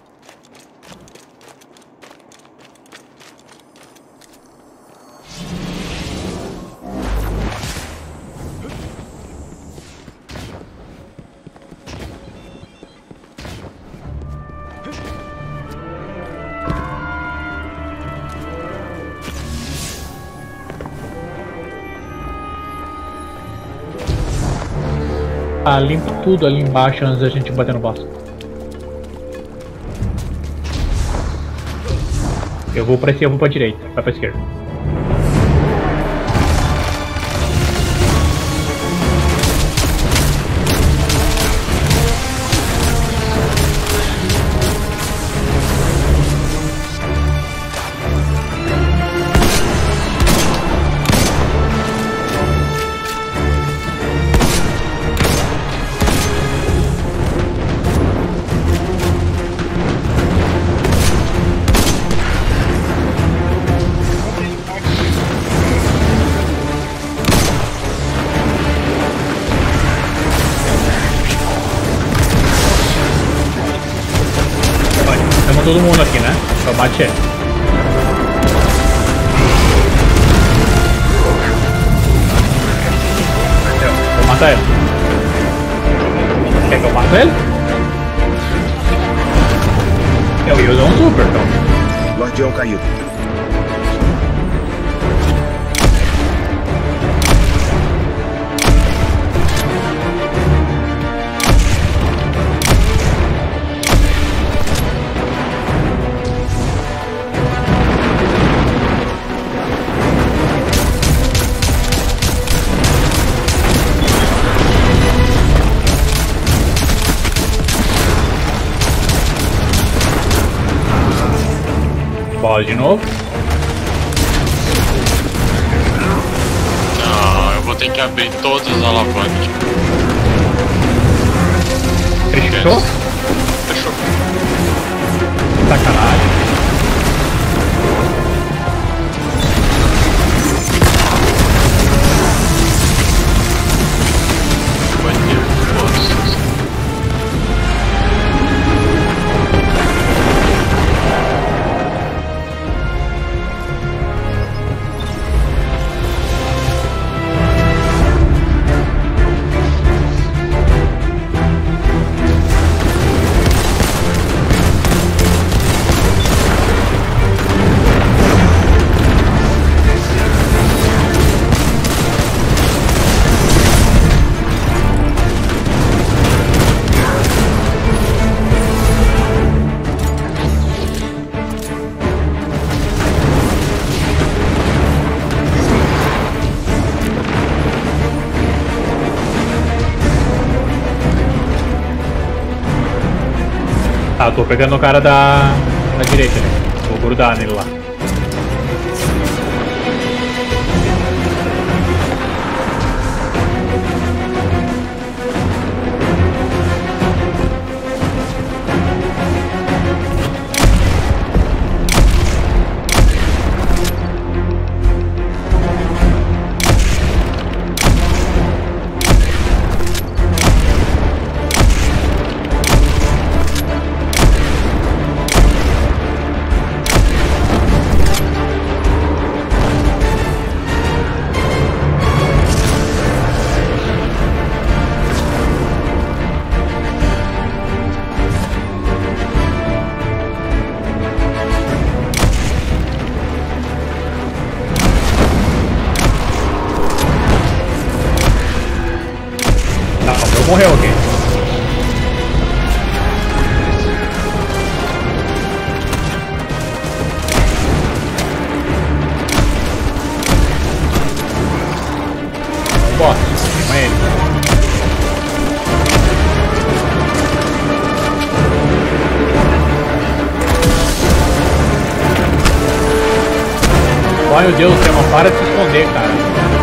Ah, limpa tudo ali embaixo antes da gente bater no boss. Eu vou pra cima, eu vou pra direita, vai pra esquerda. todo mundo aqui, né? Só bate ele. Eu vou matar ele. Quer que eu mate ele? Eu ia usar um super, então. Guardião caído. Bola de novo. Não, eu vou ter que abrir todas as alavancas. Fechou? Fechou. Sacanagem. Vai ter forças. Tá, eu tô pegando o cara da, da direita, né? Vou grudar nele lá. Morreu aqui. Boss, queima ele. Ai meu Deus, tem uma para de se esconder, cara.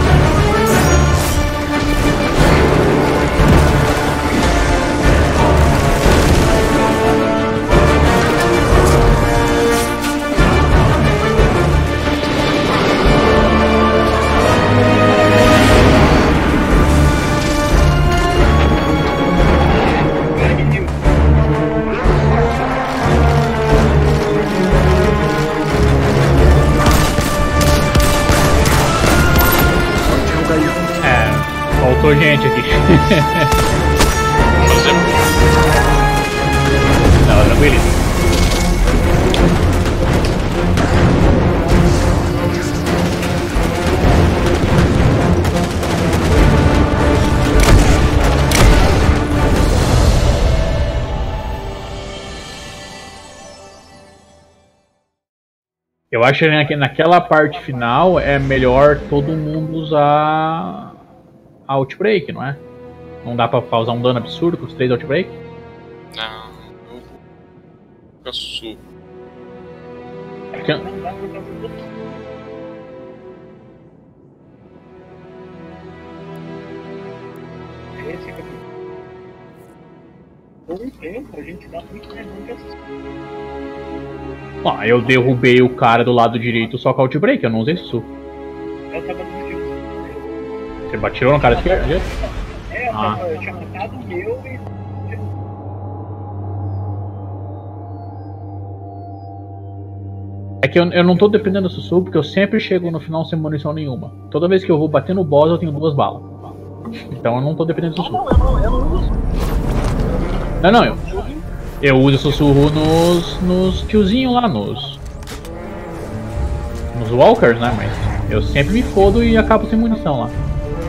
Faltou gente aqui. Fazer. Não, tranquilo. Eu acho que naquela parte final é melhor todo mundo usar Outbreak, não é? Não dá pra causar um dano absurdo com os três Outbreak? Não, eu vou ficar surdo. É que... Não dá por causa do... Esse aqui. Por um tempo, a gente dá muito mais dano que assim. Ah, eu derrubei o cara do lado direito só com Outbreak, eu não usei isso. Eu tava no jeito. Você batirou no cara esquerdo? É, eu, Ah. tava, eu tinha matado o meu e... É que eu, eu não tô dependendo do sussurro, porque eu sempre chego no final sem munição nenhuma. Toda vez que eu vou bater no boss, eu tenho duas balas. Então eu não tô dependendo do sussurro. Não, não, eu não, eu não uso. Não, não, eu, eu uso sussurro nos, nos tiozinhos lá, nos... Nos walkers, né? Mas eu sempre me fodo e acabo sem munição lá.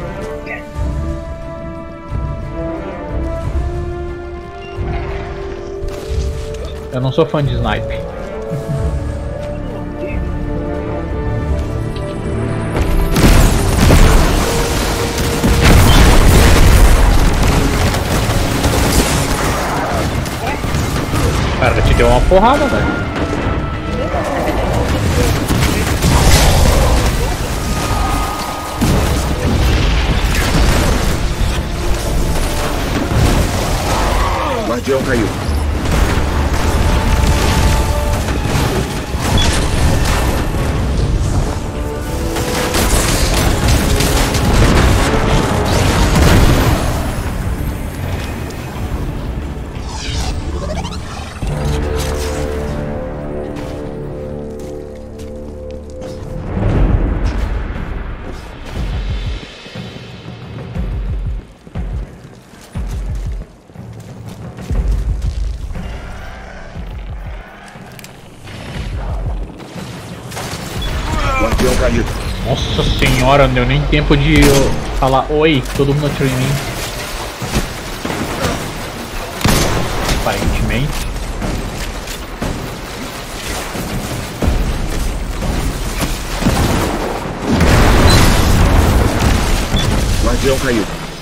Eu não sou fã de snipe. Cara, te deu uma porrada, velho. Guardião caiu. Guardião caído. Nossa senhora, não deu nem tempo de eu falar oi, todo mundo atirou em mim. Aparentemente. Guardião caiu.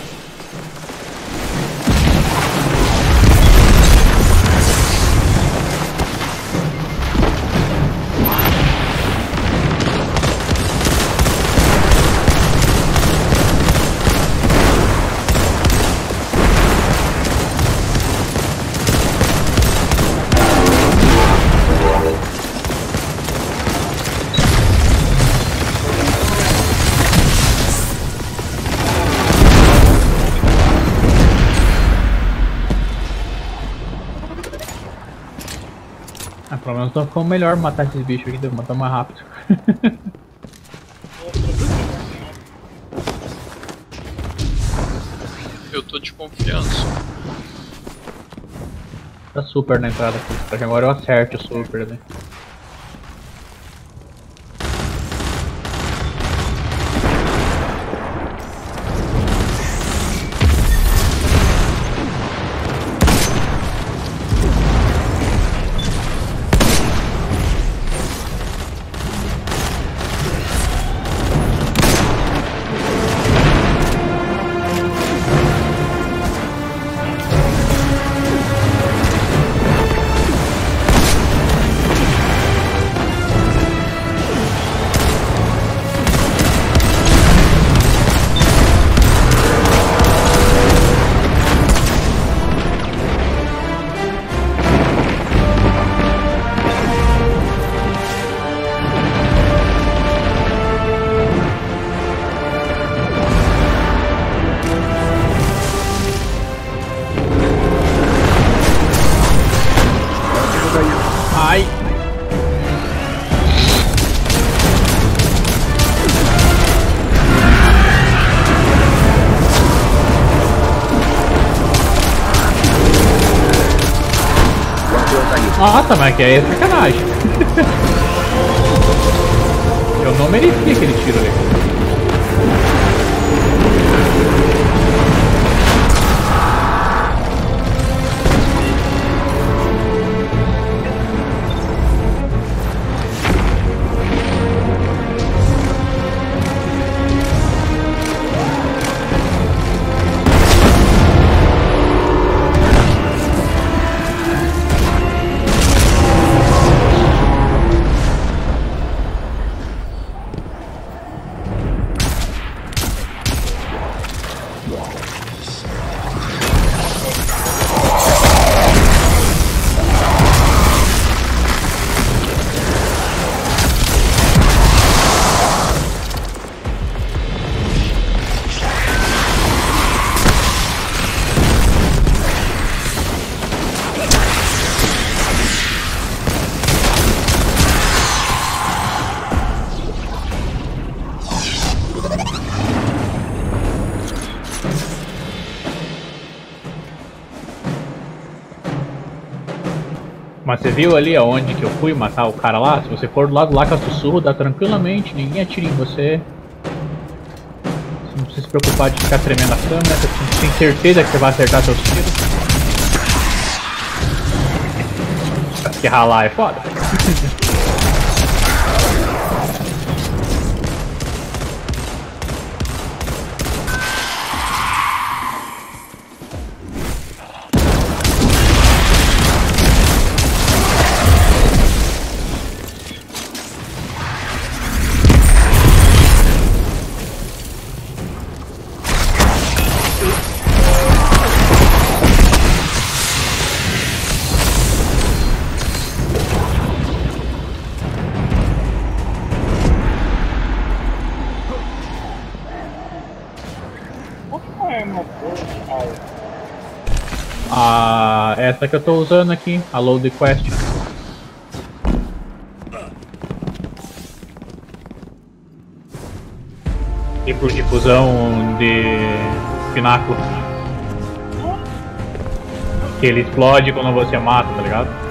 Ah, pelo menos não ficou melhor matar esses bichos aqui, deve matar mais rápido. Eu tô de confiança. Tá super na entrada aqui, só que agora eu acerto o super, né? Ai! Nossa, mas que aí é sacanagem. Eu não merecia aquele tiro ali. Mas você viu ali aonde que eu fui matar o cara lá? Se você for do lado lá com a sussurro, dá tranquilamente, ninguém atira em você. Você não precisa se preocupar de ficar tremendo a câmera, você tem certeza que você vai acertar seus tiros. Porque ralar é foda. Ah, essa que eu tô usando aqui, a Load Question. Tipo de fusão de pináculo. Que ele explode quando você mata, tá ligado?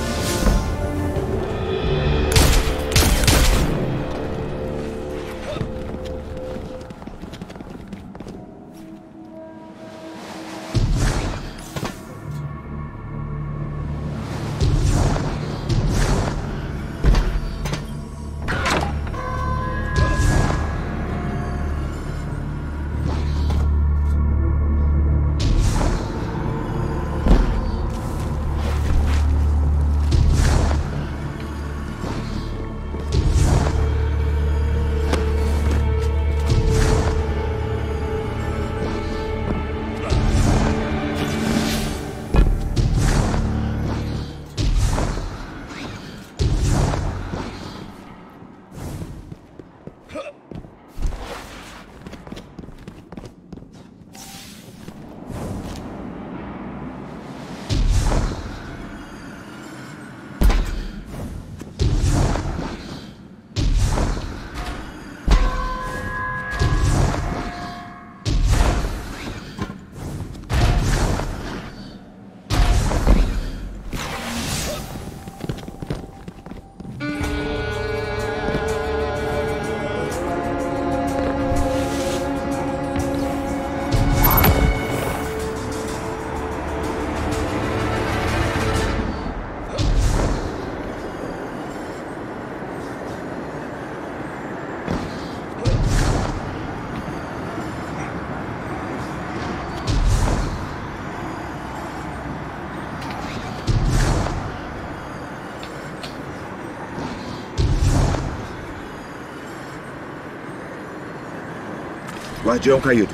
Guardião caído.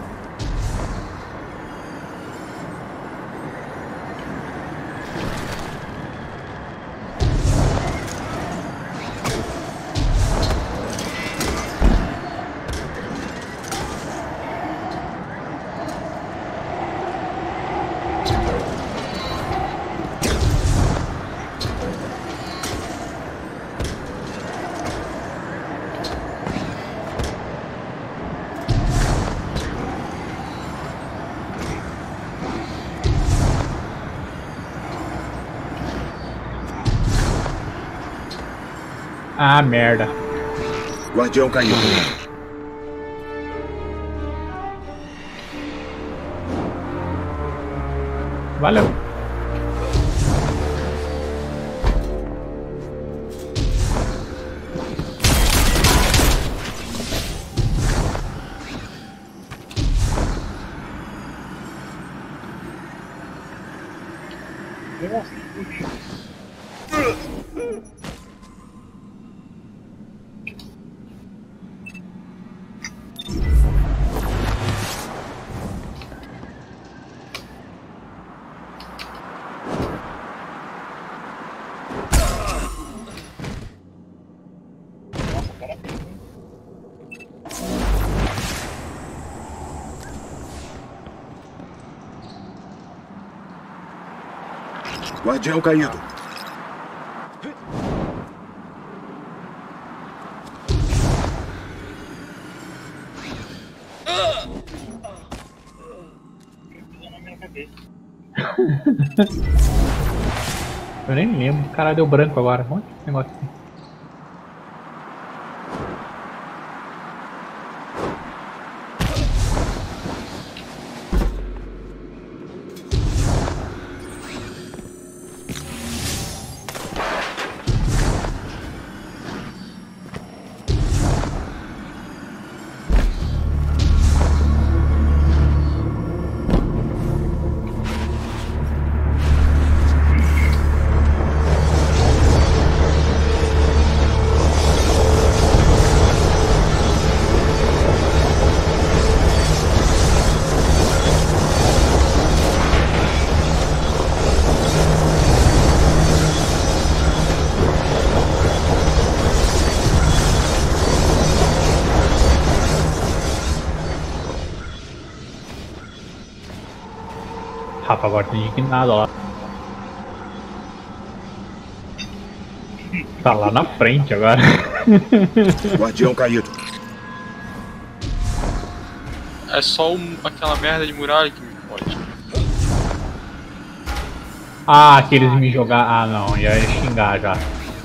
Ah, merda. Guardião caiu. Valeu. Guardião caído. Eu nem me lembro. Caralho, deu branco agora. Onde esse negócio aqui? Rafa, agora tem indignado lá. Tá lá na frente agora. Guardião caído. É só um, aquela merda de muralha que me pode. Ah, que eles me jogar. Ah, não, ia xingar já.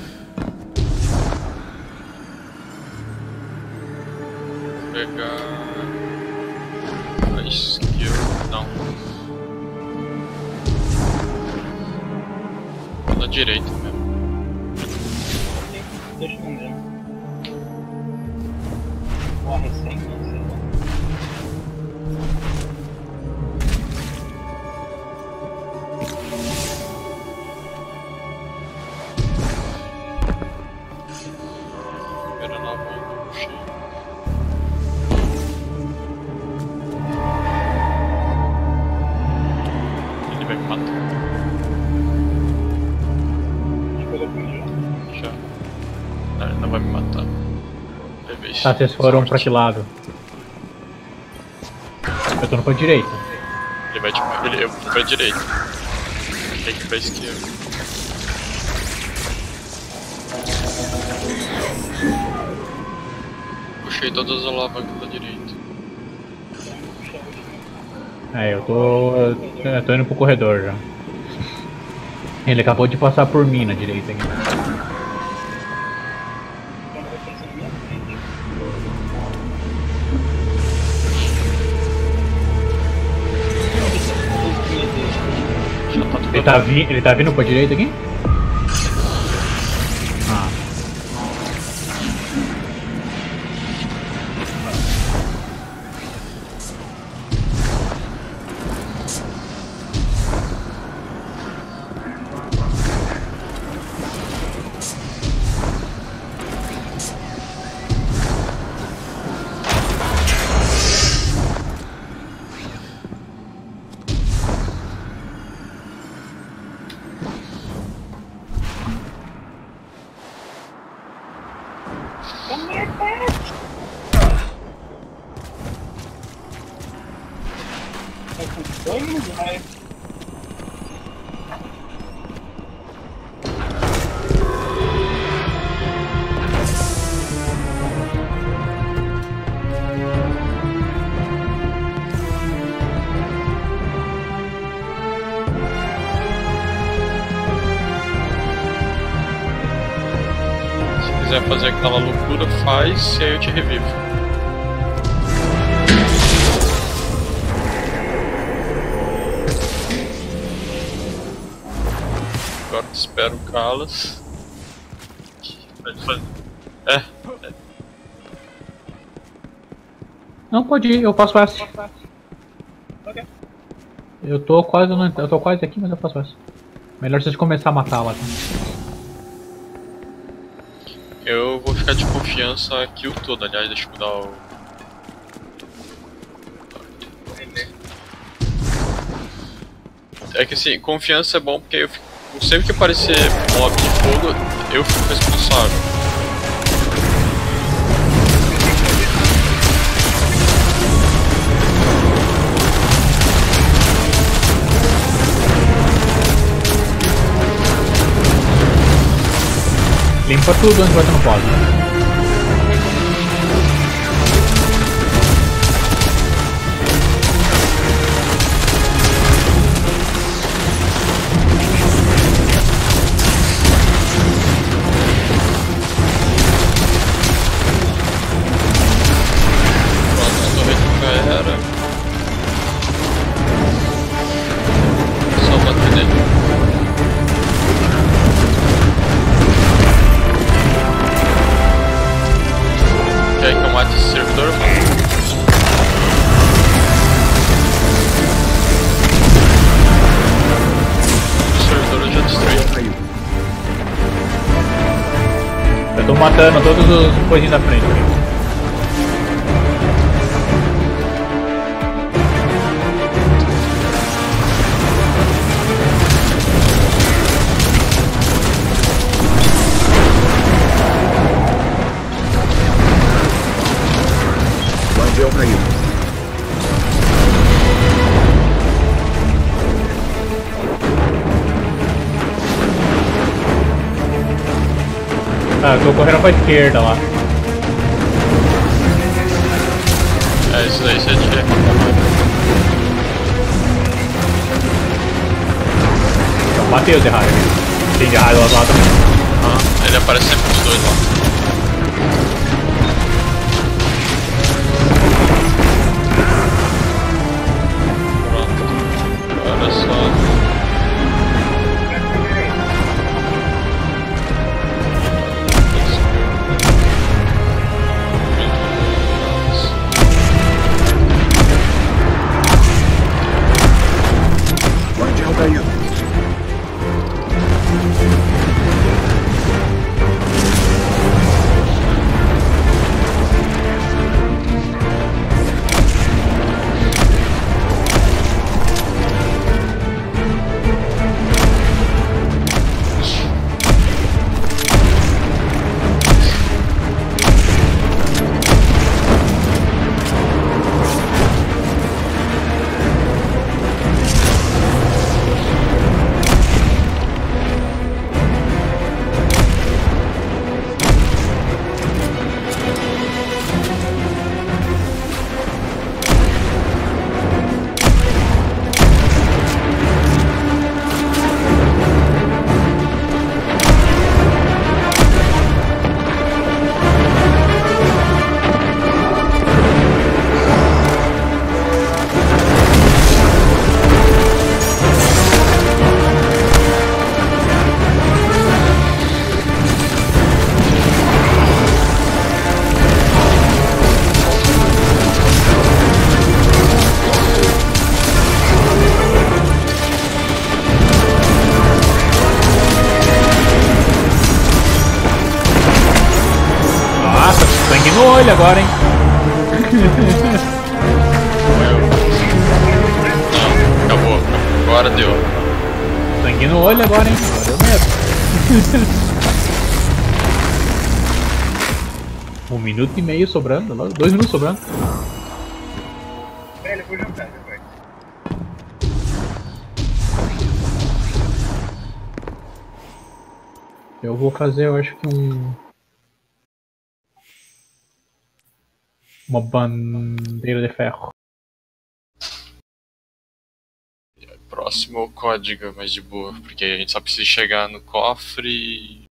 Vou pegar a esquerda, não. Na direita mesmo. Deixa eu ver. Uma recém, sei lá. Esperando a volta, puxei. Ele vai me matar. Já. Não, ele não vai me matar. Levei. Tá, vocês foram pra que lado? Eu tô no pra direita. Ele vai tipo. Ele, eu vou pra direita. Tem que ir pra esquerda. Puxei todas as alavancas da direita. É, eu tô. Eu tô indo pro corredor já. Ele acabou de passar por mim na direita aqui. Ele tá, vi ele tá vindo pra direita aqui? Ah. Se quiser fazer aquela loucura, faz e aí eu te revivo. Agora espero o Calas. É, é. Não, pode ir, eu faço essa. Eu tô quase no, eu tô quase aqui, mas eu faço essa. Melhor vocês começar a matar lá. Tá? Eu vou ficar de confiança a kill todo, aliás, deixa eu mudar o... É que assim, confiança é bom porque eu fico... sempre que aparecer mob de fogo, eu fico responsável. Limpa tudo antes de bater no pause. matando todos os coisinhos da frente. Guardião caído. Ah, eu tô correndo pra esquerda lá. É isso aí, você tira. Então, matei o Zerraio. Tem Zerraio lá do lado também. Ah, ele aparece sempre os dois lá. Pronto. Agora é só. Guardião caído. Sangue no olho agora, hein? Não, acabou. Agora deu. Sangue no olho agora, hein? Agora deu medo. Um minuto e meio sobrando, logo. Dois minutos sobrando. Velho, eu vou jogar, velho. Eu vou fazer, eu acho que um... Uma bandeira de ferro. Próximo código, mas de boa, porque a gente só precisa chegar no cofre e